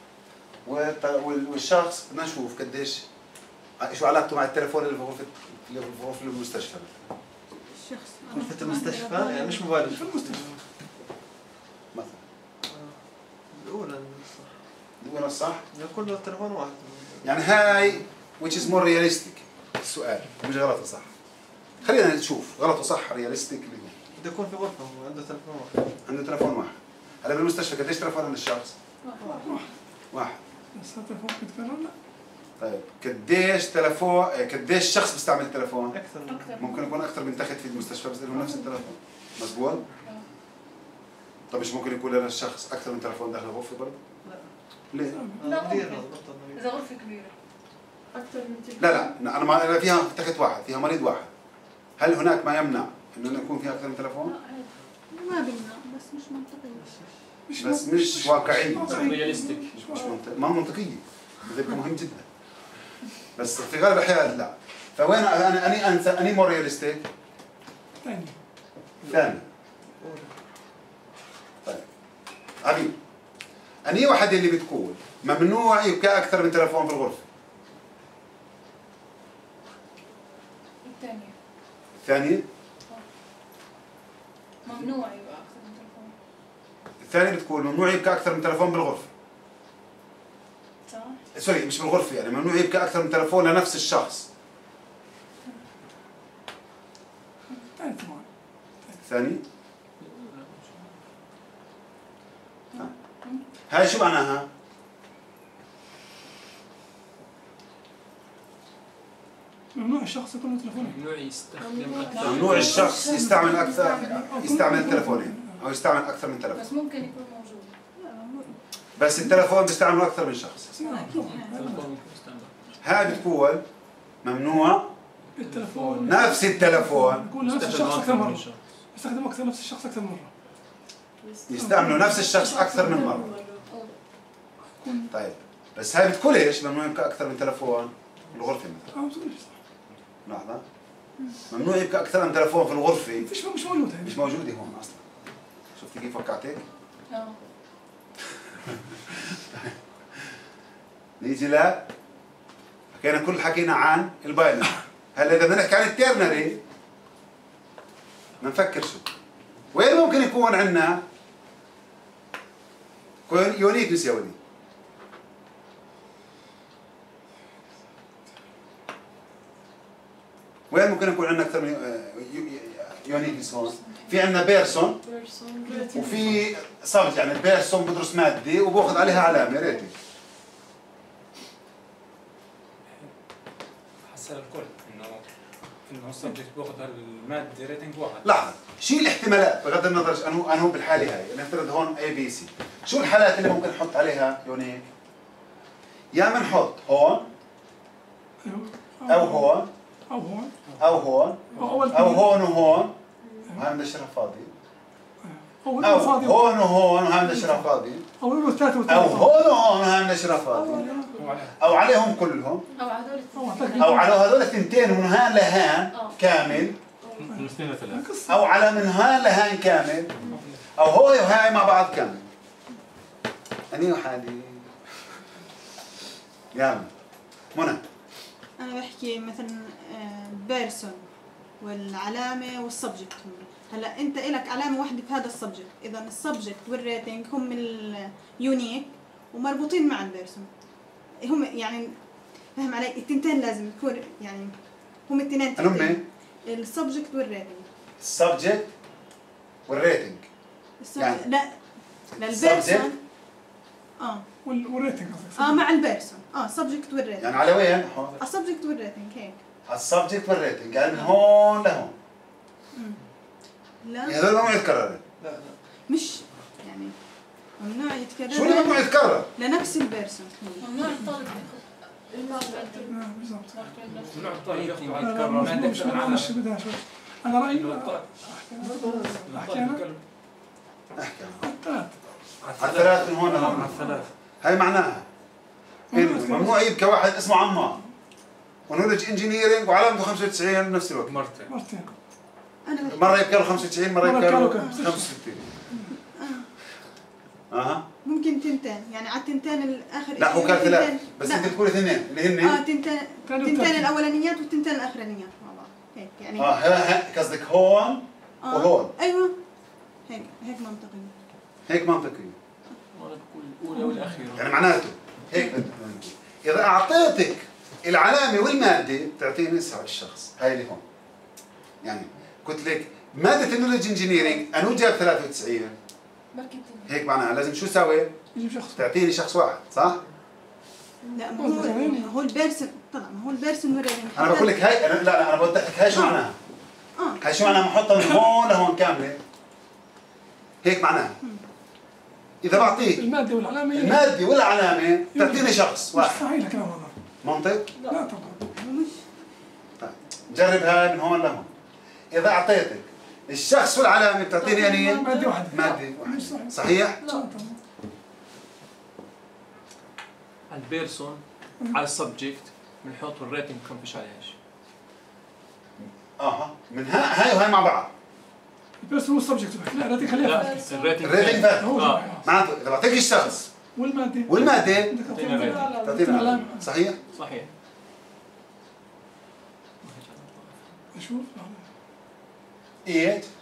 والشخص بدنا نشوف قديش شو علاقته مع التليفون اللي في غرفة اللي في غرفة المستشفى. الشخص غرفة المستشفى يعني مش موبايل في المستشفى. مثلا. الأولى الصح. الأولى الصح؟ كله تليفون واحد. يعني هاي which is more realistic السؤال مش غلط وصح. خلينا نشوف غلط وصح رياليستيك. بده يكون في غرفة عنده تليفون واحد. عنده تليفون واحد. هلا بالمستشفى قديش تليفون عند الشخص؟ واحد. واحد. بس التليفون بيتكرر لا. طيب قديش تليفون قديش شخص بيستعمل التليفون؟ أكثر. ممكن يكون أكثر من تخت في المستشفى بس لهم نفس التليفون. مظبوط؟ طيب مش ممكن يكون لنا الشخص أكثر من تليفون داخل الغرفة برضه؟ لا. ليه؟ لا ممكن. إذا غرفة كبيرة. أكثر من تلك. لا لا أنا ما أنا فيها تخت واحد فيها مريض واحد. هل هناك ما يمنع إنه يكون فيها أكثر من تليفون؟ ما بيمنع بس مش منطقي. بس مش واقعي. رياليستيك. مش منطقي ما منطقية. هذا مهم جدا. بس في غالب الأحيان لا. فوين أنا أني أنسى أني مور رياليستيك؟ ثاني. ثاني. طيب. عبيد. أني واحد اللي بتقول ممنوع يبقى أكثر من تليفون في الغرفة. الثانية. الثانية؟ ممنوع يبقى أكثر من تليفون. الثانية بتقول ممنوع يبقى أكثر من تليفون بالغرفة. صح؟ سوري مش بالغرفة يعني ممنوع يبقى أكثر من تليفون لنفس الشخص. الثاني؟ هاي شو معناها؟ ممنوع الشخص يكون له تليفونين. ممنوع يستخدم أكثر. ممنوع الشخص يستعمل أكثر يستعمل التليفونين أو يستعمل أكثر من تليفون. بس ممكن يكون موجود. بس التليفون بيستعمله أكثر من شخص. هاي بتقول ممنوع التليفون نفس التليفون يكون نفس الشخص أكثر مرة. يستخدم أكثر نفس الشخص أكثر مرة. يستعملوا نفس الشخص أكثر من مرة. طيب بس هاي بتقول إيش ممنوع يبقى أكثر من تليفون في الغرفة مثلا. لحظة ممنوع يبقى أكثر من تليفون في الغرفة. مش مش موجود هاي. مش موجودة هون أصلا. شفتي كيف وقعتك؟ اه. نيجي لا حكينا كل حكينا عن الباينري. هلا إذا بدنا نحكي عن التيرنري بدنا نفكر شو وين ممكن يكون عندنا يونيكنس يا ولي. وين ممكن يكون عندنا أكثر من يونيكنس هون؟ في عندنا بيرسون وفي سبجكت يعني البيرسون بدرس مادة وباخذ عليها علامة يا ريتك. هسه الكل انه انه السبجكت بياخذ الماده ريتنج واحد. لحظه، شيل الاحتمالات بغض النظر انه انه بالحاله هاي، نفترض هون اي بي سي، شو الحالات اللي ممكن نحط عليها يونيك؟ يا بنحط هون او هون او هون او هون او هون وهون وهي مدشرها فاضي، او هون وهون وهي مدشرها فاضي، او له ثلاثة وثلاثة، او هون وهون وهي مدشرها فاضي، او عليهم كلهم، او على هذول او على هذول الثنتين من هان لهان كامل، من اثنين لثلاث، او على من هان لهان كامل، او هو وهاي مع بعض كامل. اني وحالي يلا منى. انا بحكي مثلا بيرسون والعلامه والسبجكت. هلا انت لك علامه واحده في هذا السبجكت، اذا السبجكت والريتنج هم اليونيك ومربوطين مع البيرسون، هم يعني فهم علي؟ التنتين لازم يكون يعني هم التنين هم السبجكت والريتنج. السبجكت والريتنج يعني لا للبيرسون اه والريتنج اه مع البيرسون اه سبجكت والريتنج يعني على وين؟ السبجكت والريتنج هيك السبجكت والريتنج يعني من هون لهون. امم لا هذول ممنوع يتكرر. لا لا مش يعني ممنوع يتكرر. شو اللي ممنوع يتكرر؟ لنفس البيرسون ممنوع الطالب بالضبط. ممنوع الطالب ياخذ على الكرر ما مش مش بدها شوي. انا رايي احكي انا احكي الثلاث على الثلاث من هون لهون. على الثلاث هاي معناها انه ممنوع يبكى واحد اسمه عمار ونولج انجينيرنج وعلامته خمسة وتسعين بنفس الوقت. مرتين مرتين مره يبكى له خمسة وتسعين مره يبكى له خمسة وستين. اها ممكن تنتين يعني على التنتين الاخر. لا هو كان ثلاث بس انت بتقولي اثنين اللي هن اه تنتين تنتين الاولانيات والتنتين الاخرانيات مع بعض هيك يعني. اه ها قصدك هون آه. وهون. ايوه هيك هيك منطقي. هيك منطقي. وانا بقول الاولى والاخيره. يعني معناته هيك اذا اعطيتك العلامه والماده بتعطيني سعر الشخص، هاي اللي هون. يعني قلت لك ماده النولج انجينيرنج انو جاب ثلاثة وتسعين هيك معناها لازم شو سوي؟ تعطيني شخص واحد صح؟ لا هو هو البيرسون طبعا هو البيرسون والريتنج. انا بقول لك هاي أنا لا لا انا بوضح لك هاي شو معناها؟ اه هاي شو معناها بحطها من هون لهون كامله هيك معناها. اذا بعطيك الماده والعلامه الماده والعلامه تعطيني شخص واحد. مستحيل الكلام هذا. منطق؟ لا طبعا مش طيب جرب هاي من هون لهون. اذا اعطيتك الشخص والعلامه بتعطيني اني ماده واحده ماده واحده صحيح؟ لا طبعا. على البيرسون على السبجكت بنحط الريتنج كم فيش عليها شيء. اها من ها هاي وهاي مع بعض. البيرسون والسبجكت لا الريتنج خليها لا الريتنج الريتنج فات. اه معناته اذا بعطيك الشخص والماده والماده تعطينا تعطينا علامه صحيح؟ صحيح. شوف ايه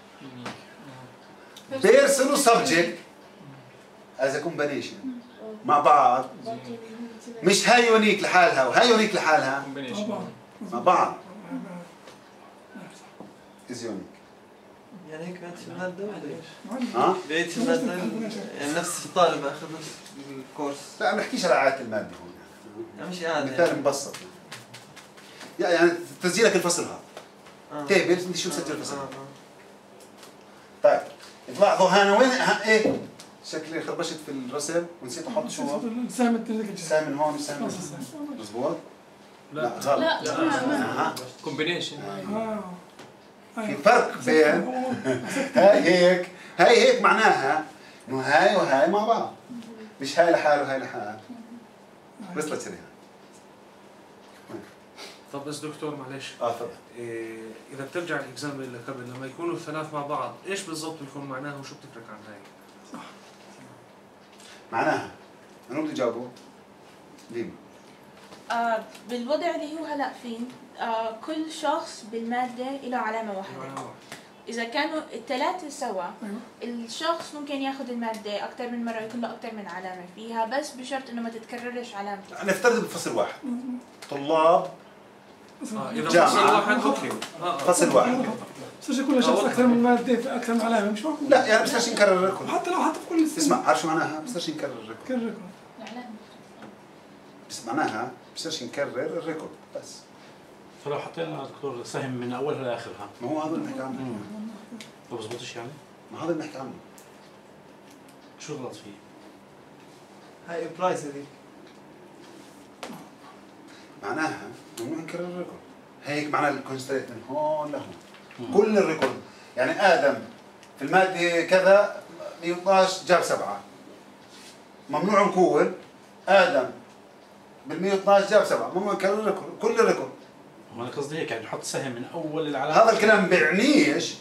بيرسون وسبجكت از كومبينيشن مع بعض. مش هاي يونيك لحالها وهاي يونيك لحالها مع بعض از يونيك. يعني هيك بعد في المادة ولا ايش؟ ها؟ بعيد في المادة يعني نفس الطالب اخذ نفس الكورس. لا ما بحكيش على اعاده الماده هون يعني مش اعادة مثال مبسط يعني تسجيلك الفصل هذا آه. تيبل انت شو مسجل الفصل. طيب تلاحظوا هنا وين ها ايه شكلي خربشت في الرسم ونسيت احط شو هو؟ السهم التلك السهم من هون والسهم من هون مضبوط؟ لا غلط. لا لا كومبينيشن. في فرق بين هاي هيك هاي هيك معناها انه هاي وهاي مع بعض مش هاي لحال وهاي لحال. وصلت شريحة. طب بس دكتور معلش اه تفضل. إيه اذا بترجع الاكزامبل اللي قبل لما يكونوا الثلاث مع بعض ايش بالضبط بيكون معناها وشو بتفرق عن هاي؟ صح معناها منو بده يجاوبوا؟ ديما. آه بالوضع اللي هو هلا فيه آه كل شخص بالمادة له علامة واحدة. إذا كانوا الثلاثة سوا الشخص ممكن ياخذ المادة أكثر من مرة ويكون له أكثر من علامة فيها بس بشرط إنه ما تتكررش علامته. نفترض بفصل واحد طلاب اه اذا جامعة. فصل واحد اوكي اه فصل واحد بصير كل شخص اكثر من ماده في اكثر من علامه مش معقول. لا يعني بصيرش نكرر الركن. حتى لو حتى في كل السنة اسمع عارف شو معناها؟ بصيرش نكرر الركن. كل ركن العلامه بس معناها بصيرش نكرر الركن بس فلو حطينا دكتور سهم من اولها لاخرها ما هو هذا اللي بنحكي عنه. ما بزبطش يعني؟ ما هذا اللي بنحكي عنه. شو الغلط فيه؟ هاي امبلايز هذيك. معناها ممنوع نكرر الريكورد. هيك معناها الكونستريت من هون لهون. كل الريكورد يعني ادم في الماده كذا مية واثناشر جاب سبعه. ممنوع نقول ادم بال مية واثناشر جاب سبعه، ممنوع نكرر الريكورد، كل الريكورد. ما انا قصدي هيك يعني نحط سهم من اول العلامه. هذا الكلام بيعنيش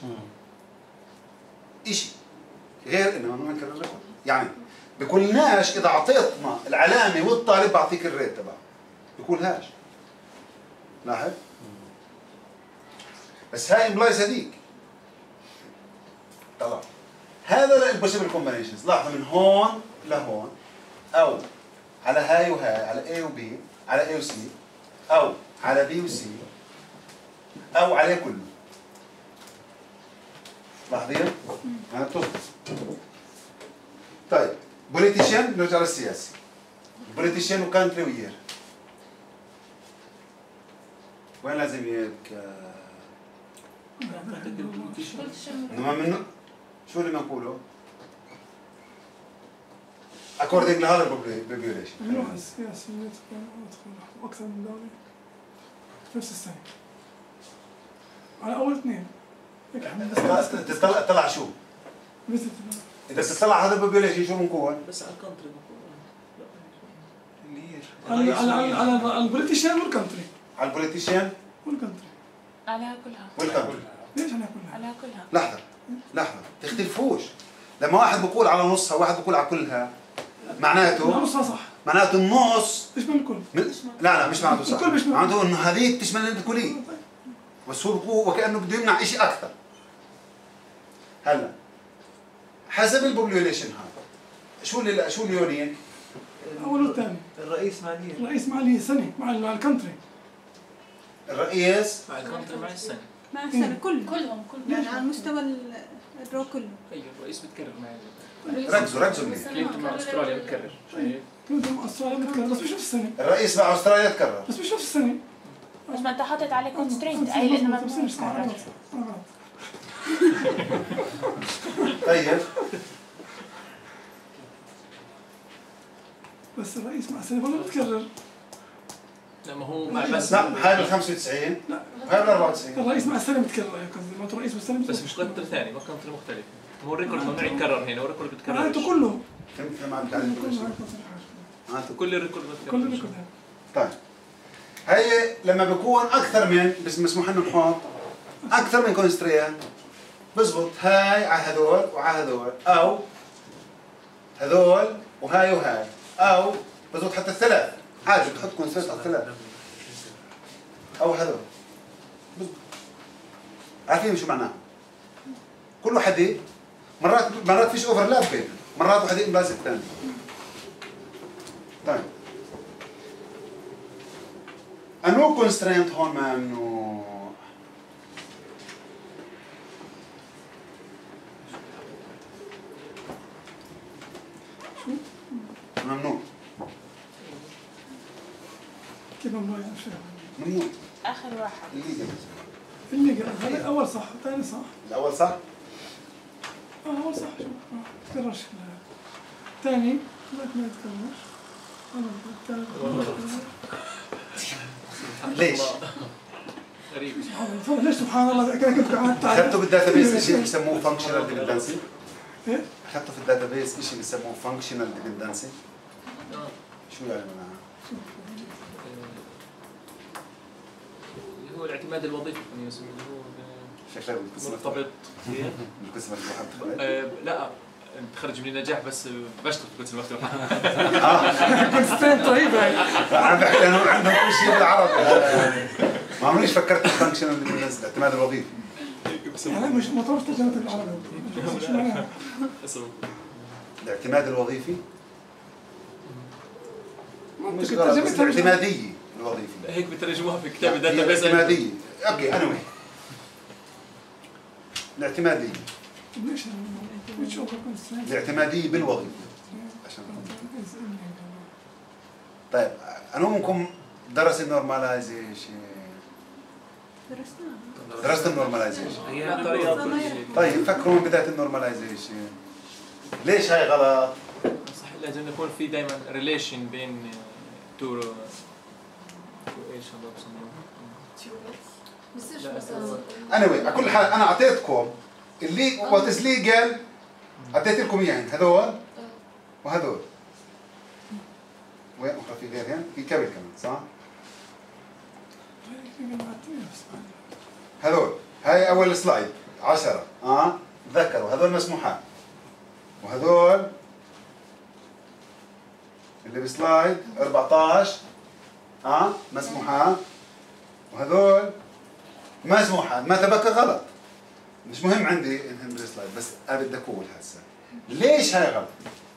شيء غير انه ممنوع نكرر الريكورد. يعني بقولناش اذا اعطيتنا العلامه والطالب بعطيك الريت تبعه. بقولهاش. لاحظ؟ بس هاي امبلايز هذيك. طلع. هذا البوسيبل كومبينيشنز، لاحظوا من هون لهون او على هاي وهاي، على A و B، على A و C، او على B و C، او عليه كله. لاحظين؟ انا بتظبط. طيب بوليتيشن، نرجع للسياسي. بوليتيشن وكانتري وير. وين لازم يك انما منه شو اللي بنقوله؟ according لهذا البوبيوليشن. منوع السياسي يدخل اكثر من دوله في نفس السنه. على اول اثنين. تطلع تطلع شو؟ اذا تطلع هذا البوبيوليشن شو بنقول؟ بس على الكونتري على على على البوليتيشن والكونتري. على البوليتيشن والكونتري. عليها كلها. والكونتري. ليش عليها كلها؟ عليها كلها. لحظة لحظة تختلفوش. لما واحد بقول على نصها وواحد بقول على كلها معناته نصها صح. معناته النص تشمل الكل. من... لا لا مش معناته صح. الكل بيشمل. معناته انه هذيك تشمل الكلية. بس هو بقول وكأنه بده يمنع شيء أكثر. هلا حسب البوبيوليشن هذا شو اللي شو اليونين؟ الأول والثاني. الرئيس مالية. الرئيس مالية سنة مع مع الكونتري. الرئيس مع الكونتري مع السنة. مع السنة كل كلهم كلهم يعني على مستوى الرو كله. ايوه الرئيس بتكرر معي. ركزوا ركزوا منيح. كلينتون مع استراليا بتكرر. كلينتون مع استراليا بتكرر بس مش نفس السنة. الرئيس مع استراليا تكرر. بس مش نفس السنة. بس ما انت حاطط عليه كونسترينت قايل انه ما بتكرر. طيب بس الرئيس مع السنة برضه بتكرر. لا ما هو مع بس لا هاي بال خمسة وتسعين لا هاي بال أربعة وتسعين. الرئيس مع السنة بتكرر قصدي ما الرئيس والسنة بس مش كونتر ثاني ما كونتر مختلف. هو الريكورد ممنوع يتكرر هنا والريكورد بتكرر. معناته كله. فهمت ما عم تعرف معناته كل الريكورد بتكرر. كل الريكورد. طيب هي لما بكون اكثر من بس مسموح انه نحط اكثر من كونسترينت بزبط هاي على هذول وعلى هذول او هذول وهاي وهاي او بزبط حتى الثلاث عادي بتحط كونسترينت على الثلاث او هذول بزبط. عارفين شو معناه؟ كل وحده مرات مرات فيش اوفرلاب بينهم مرات وحده امبلاز الثاني. طيب انو كونسترينت هون ممنوع. شو؟ ممنوع. كيف ممنوع يعني مش ممنوع. اخر واحد. الليجل. الليجل هذا الاول صح الثاني صح. الاول صح؟ اه الاول صح شوف ما تكررش الثاني ما يتكررش. ليش؟ غريب. ليش سبحان الله كنت قاعد اخذتوا بالداتابيس شيء بسموه فانكشنال ديبندنسي؟ ايه؟ اخذتوا في الداتابيس شيء بسموه فانكشنال ديبندنسي؟ شو يعني معناها؟ اللي هو الاعتماد الوظيفي اللي هو شكله بالقسم مرتبط بالقسم المفتوح. لا تخرج من النجاح بس بشتغل في القدس المفتوحة. كونسترينت رهيبة عم بحكي انه عندهم كل شيء بالعربي. ما عمريش فكرت بالفانكشنال ديبندنسي الاعتماد الوظيفي. يعني مش ما تعرفش ترجمة بالعربي. شو معناها؟ الاعتماد الوظيفي مش غلط بس الاعتمادية الوظيفي. هيك بترجموها في كتاب الداتابيس. الاعتمادية. اوكي انوي. الاعتمادية. ليش الاعتمادية بالوظيفة. عشان طيب أنا ممكن درس النورماليزيشن درست النورماليزيشن. هي طريقة طيب فكروا من بداية النورماليزيشن. ليش هاي غلط؟ صح لازم يكون في دائما ريليشن بين تو ايش هذا بصيرش مثلا anyway على كل حال انا اعطيتكم اللي وات از ليجل، اعطيت لكم اياهم هذول وهذول. وين اخرى في غيرهم؟ في كابل كمان صح؟ هذول هاي اول سلايد عشرة اه تذكروا هذول مسموحات، وهذول اللي بسلايد أربعة عشر اه مسموحات، وهذول مسموحات. ما تبقى غلط مش مهم عندي انهم بالسلايد، بس انا بدي اقول هسه ليش هاي غلط.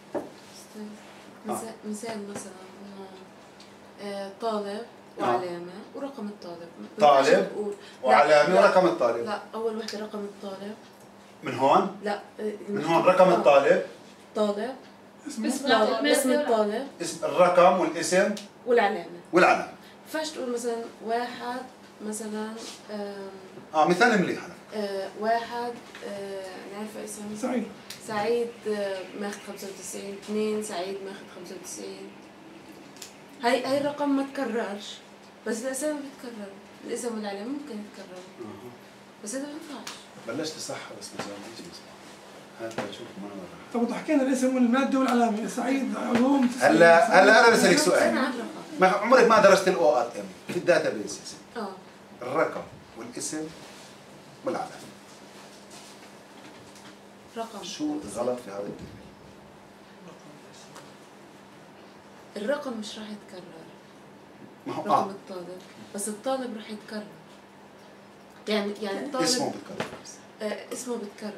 مثال مثال مثلا انه طالب وعلامة ورقم الطالب. طالب وعلامة ورقم الطالب. لا أول وحدة رقم الطالب. من هون؟ لا من هون رقم الطالب. طالب. اسم الطالب. اسم الطالب. اسم الرقم والاسم والعلامة. والعلامة. فاش تقول مثلا واحد مثلا اه مثال مليح هذا. آه واحد آه نعرفه اسمه سعيد. سعيد آه ماخذ خمسة وتسعين، اثنين سعيد ماخذ خمسة وتسعين. هاي هاي الرقم ما تكررش، بس الاسامي بتتكرر، الاسم والعلامة ممكن يتكرر. بس هذا ما ينفعش. بلشت صح بس ما زال هذا شوف ما طب وحكينا الاسم والمادة والعلامة، سعيد علوم. هلا هلا انا بسألك سؤال. ما عمرك ما درست الاو ار ام في الداتا بيسز؟ اه الرقم والاسم والعلامة. رقم. شو الغلط في هذا الترميم؟ الرقم مش راح يتكرر. ما هو رقم آه. الطالب، بس الطالب راح يتكرر. يعني يعني الطالب اسمه بيتكرر. آه اسمه بيتكرر.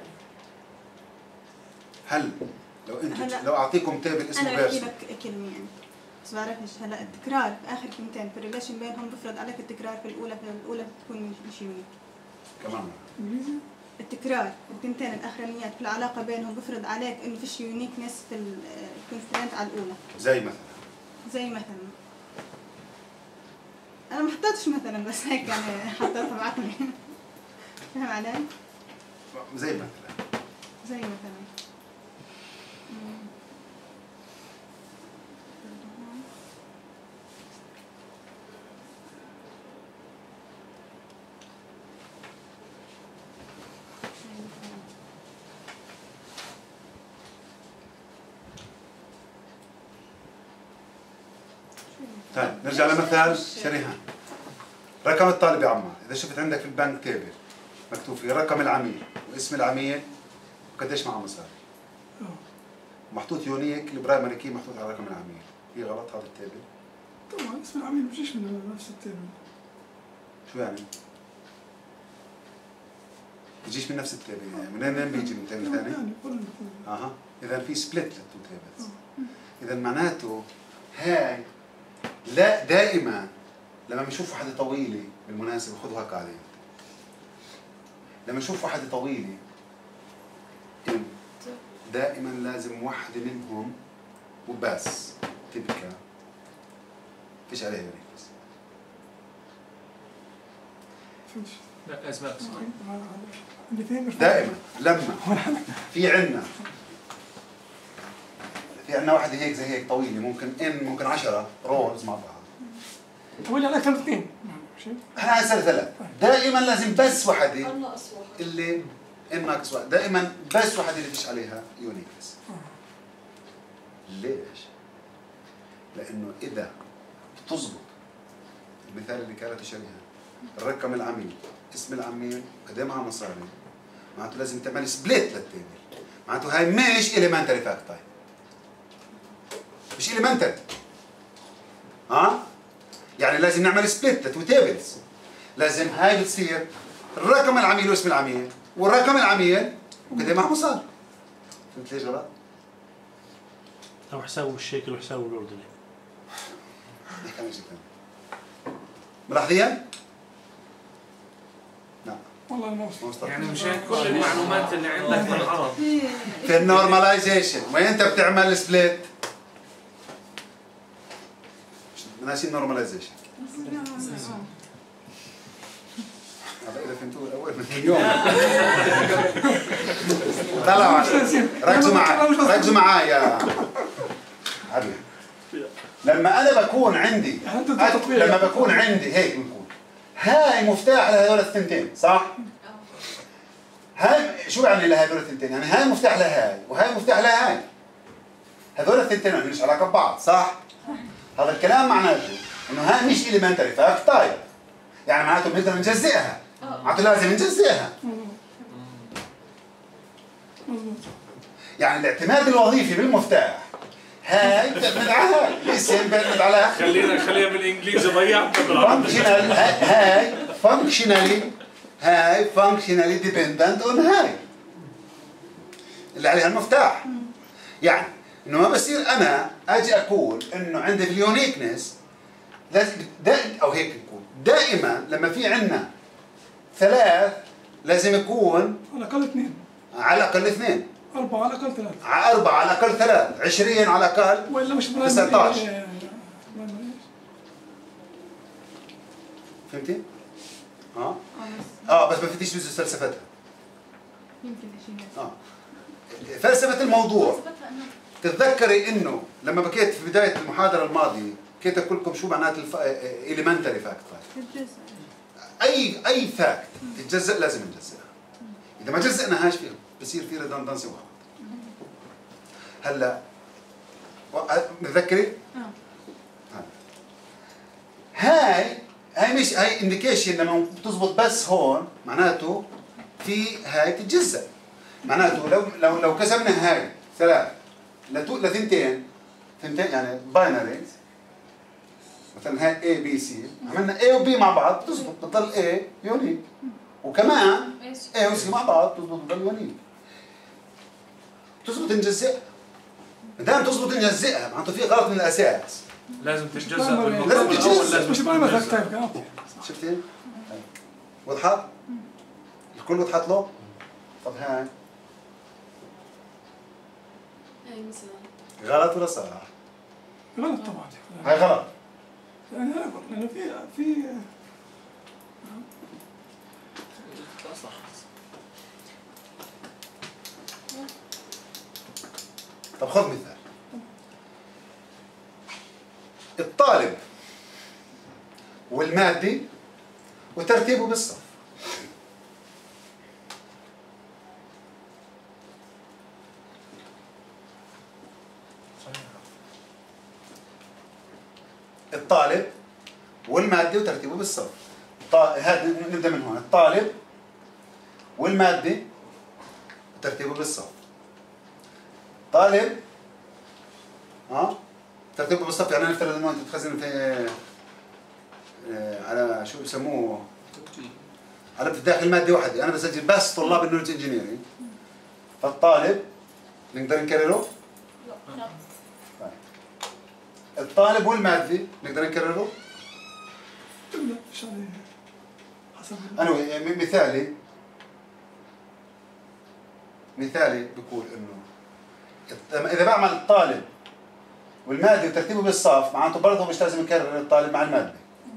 هل لو انتم لو اعطيكم تابل اسمه انا بحكي بيرسون لك كلمه يعني بس بعرفش. هلا التكرار في اخر كلمتين في الريليشن بينهم بفرض عليك التكرار في الاولى، في الاولى بتكون مش يونيك. كمان انجليزي؟ التكرار الكلمتين الاخرانيات في العلاقه بينهم بفرض عليك انه فيش يونيكنس في الكونسترينت على الاولى. زي مثلا زي مثلا انا ما حطيتش مثلا بس هيك يعني حطيتها بعقلي. فاهم علي؟ زي مثلا زي مثلا طيب نرجع لمثال شريهان. رقم الطالب يا عمار، اذا شفت عندك في البنك تيبل مكتوب فيه رقم العميل واسم العميل وقديش معه مصاري، محطوط يونيك البرايمري كي محطوط على رقم العميل، في غلط هذا التيبل؟ طبعا اسم العميل ما بيجيش من نفس التيبل. شو يعني؟ بيجيش من نفس التيبل يعني من وين بيجي؟ من تيبل ثاني؟ اها اذا في سبليت للتو تيبلز. اذا معناته هاي لا دائما لما بنشوف وحده طويله بالمناسبه خذوا هيك عليه. لما نشوف وحده طويله دائما لازم واحده منهم وبس تبكى فيش عليها يونيكس. لا اسماء دائما لما في عندنا في عندنا واحده هيك زي هيك طويله ممكن ان ممكن عشرة رولز مع بعض. طويله على اكثر من اثنين. احنا هسه ثلاث دائما لازم بس وحده اللي ان ناقص واحد دائما بس وحده اللي فيش عليها يونيكس. ليش؟ لانه اذا بتزبط المثال اللي كانت شريهان الرقم العميل اسم العميل قد ايه معه مصاري معناته لازم تعمل سبليت للتيبل. معناته هاي مش اليمنتري فاكت تايب مش اليمنتري ها أه؟ يعني لازم نعمل سبليت لتو تيبلز. لازم هاي بتصير الرقم العميل واسم العميل والرقم العميل وقد ايه معه مصاري. فهمت ليش غلط؟ او حسابه الشيكل وحسابه الاردني. نحكي عن شيء ثاني. ملاحظين؟ لا والله ما وصلت. يعني مشان كل المعلومات اللي عندك بالعرض في النورماليزيشن وين انت بتعمل سبليت ناسي النورماليزيشن. هذا اذا فهمتوه اول من اليوم. طلعوا ركزوا معي ركزوا معي يا حبيبي. لما انا بكون عندي لما بكون عندي هيك بنقول هاي مفتاح لهذول الثنتين صح؟ هاي شو يعني لهذول الثنتين؟ يعني هاي مفتاح لهاي وهاي مفتاح لهاي. هذول الثنتين ما لهمش علاقه ببعض صح؟ هذا الكلام معناته انه هاي مش اليمنتري فاكت طيب. يعني معناته بنقدر نجزئها. معناته لازم نجزئها. يعني الاعتماد الوظيفي بالمفتاح هاي بتعتمد على هاي، الاسم بيعتمد على خلينا خلينا بالانجليزي ضيعت بالعربي. فانكشنال هاي فانكشنالي هاي فانكشنالي ديبندنت اون هاي اللي عليها المفتاح. يعني انه ما بصير انا اجي اقول انه عندي اليونيكنس لازم او هيك نقول دائما لما في عندنا ثلاث لازم يكون على الاقل اثنين على الاقل اثنين أربعة على الأقل ثلاث أربعة على الأقل ثلاث عشرين على الأقل وإلا مش تسعة عشر. فهمتي؟ اه اه بس ما فهمتيش جزء فلسفتها. يمكن شيء اه فلسفة الموضوع تتذكري انه لما بكيت في بداية المحاضرة الماضية كنت اقول لكم شو معنات الف... elementary fact. اي اي فاكت تتجزأ لازم نجزئها. اذا ما جزأناهاش فيه بصير في redundancy واحد. هلا متذكري؟ هاي هاي مش هاي انديكيشن لما بتزبط بس هون معناته في هاي تتجزأ. معناته لو لو لو كسبنا هاي ثلاث لثنتين ثنتين يعني باينريز مثلا هاي A B C عملنا A و B مع بعض بتزبط بتضل A يونيك وكمان A و C مع بعض بتزبط بتضل يونيك. تزبط نجزئها. ما دام تزبط نجزئها معناته في غلط من الاساس. لازم تتجزأ بالمفهوم لازم تتجزأ. لازم مش برايمر تايب. شفتي؟ وضحت؟ الكل وضحت له؟ طب هاي هاي مثلا غلط ولا صح؟ غلط طبعا. هاي غلط. يعني لأنه في في صح. طب خذ مثال. الطالب والمادي وترتيبه بالصف. الطالب والمادي وترتيبه بالصف. هذا نبدا من هون. الطالب والمادي وترتيبه بالصف. طالب ها ترتيبه بالصف يعني نفترض انه انت تخزن في آه على شو بسموه على في داخل ماده واحده. انا بسجل بس طلاب النولج انجينيرنج. فالطالب نقدر نكرره؟ لا. طيب. الطالب والمادي نقدر نكرره؟ لا مش عليه حسب انا مثالي مثالي بقول انه اذا بعمل الطالب والمادي وترتيبه بالصف معناته برضه مش لازم نكرر الطالب مع المادي.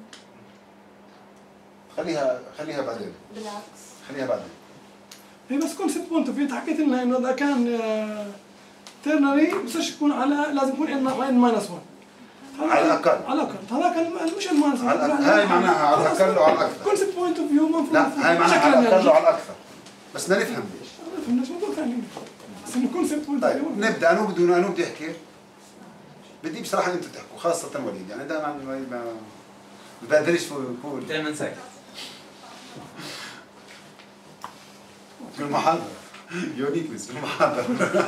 خليها خليها بعدين. بالعكس. خليها بعدين. هي بس كونسبت بوينت في حكيت لنا انه اذا كان تيرنري بصيرش يكون على لازم يكون ان ماينس واحد. على الاقل. على الاقل هذاك مش ان ماينس واحد. هاي معناها على الاقل وعلى الاكثر. كونسبت بوينت اوف فيو المفروض. لا هاي معناها على الاقل وعلى الاكثر. بس بدنا نفهم ليش. نفهم ليش موضوع ثاني. بس انه كونسبت بوينت. طيب نبدا انا بدون انا بدي احكي. بدي بصراحه انتم تحكوا خاصه وليد يعني دائما ما ببادرش بقول دائما ساكت. في المحاضرة يونيكنس في المحاضرة.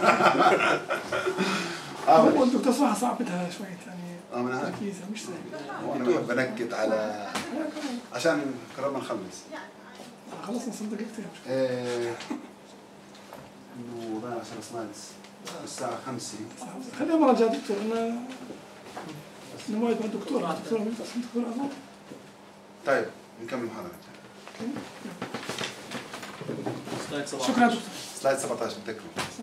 هو الدكتور صراحة صعبتها شوية يعني. اه من عارف. تركيزها مش سهل. وانا بحب انكد على عشان قربنا نخلص. خلصنا صدق كثير. ايه انه بقى عشان اسمعس الساعة خمسة. خليها مرة جاية دكتور انا نوايد مع الدكتور الدكتور عملت اصلا دكتور اظن. طيب نكمل المحاضرة. شكرا دكتور. سلايد سبعة عشر بتذكروا.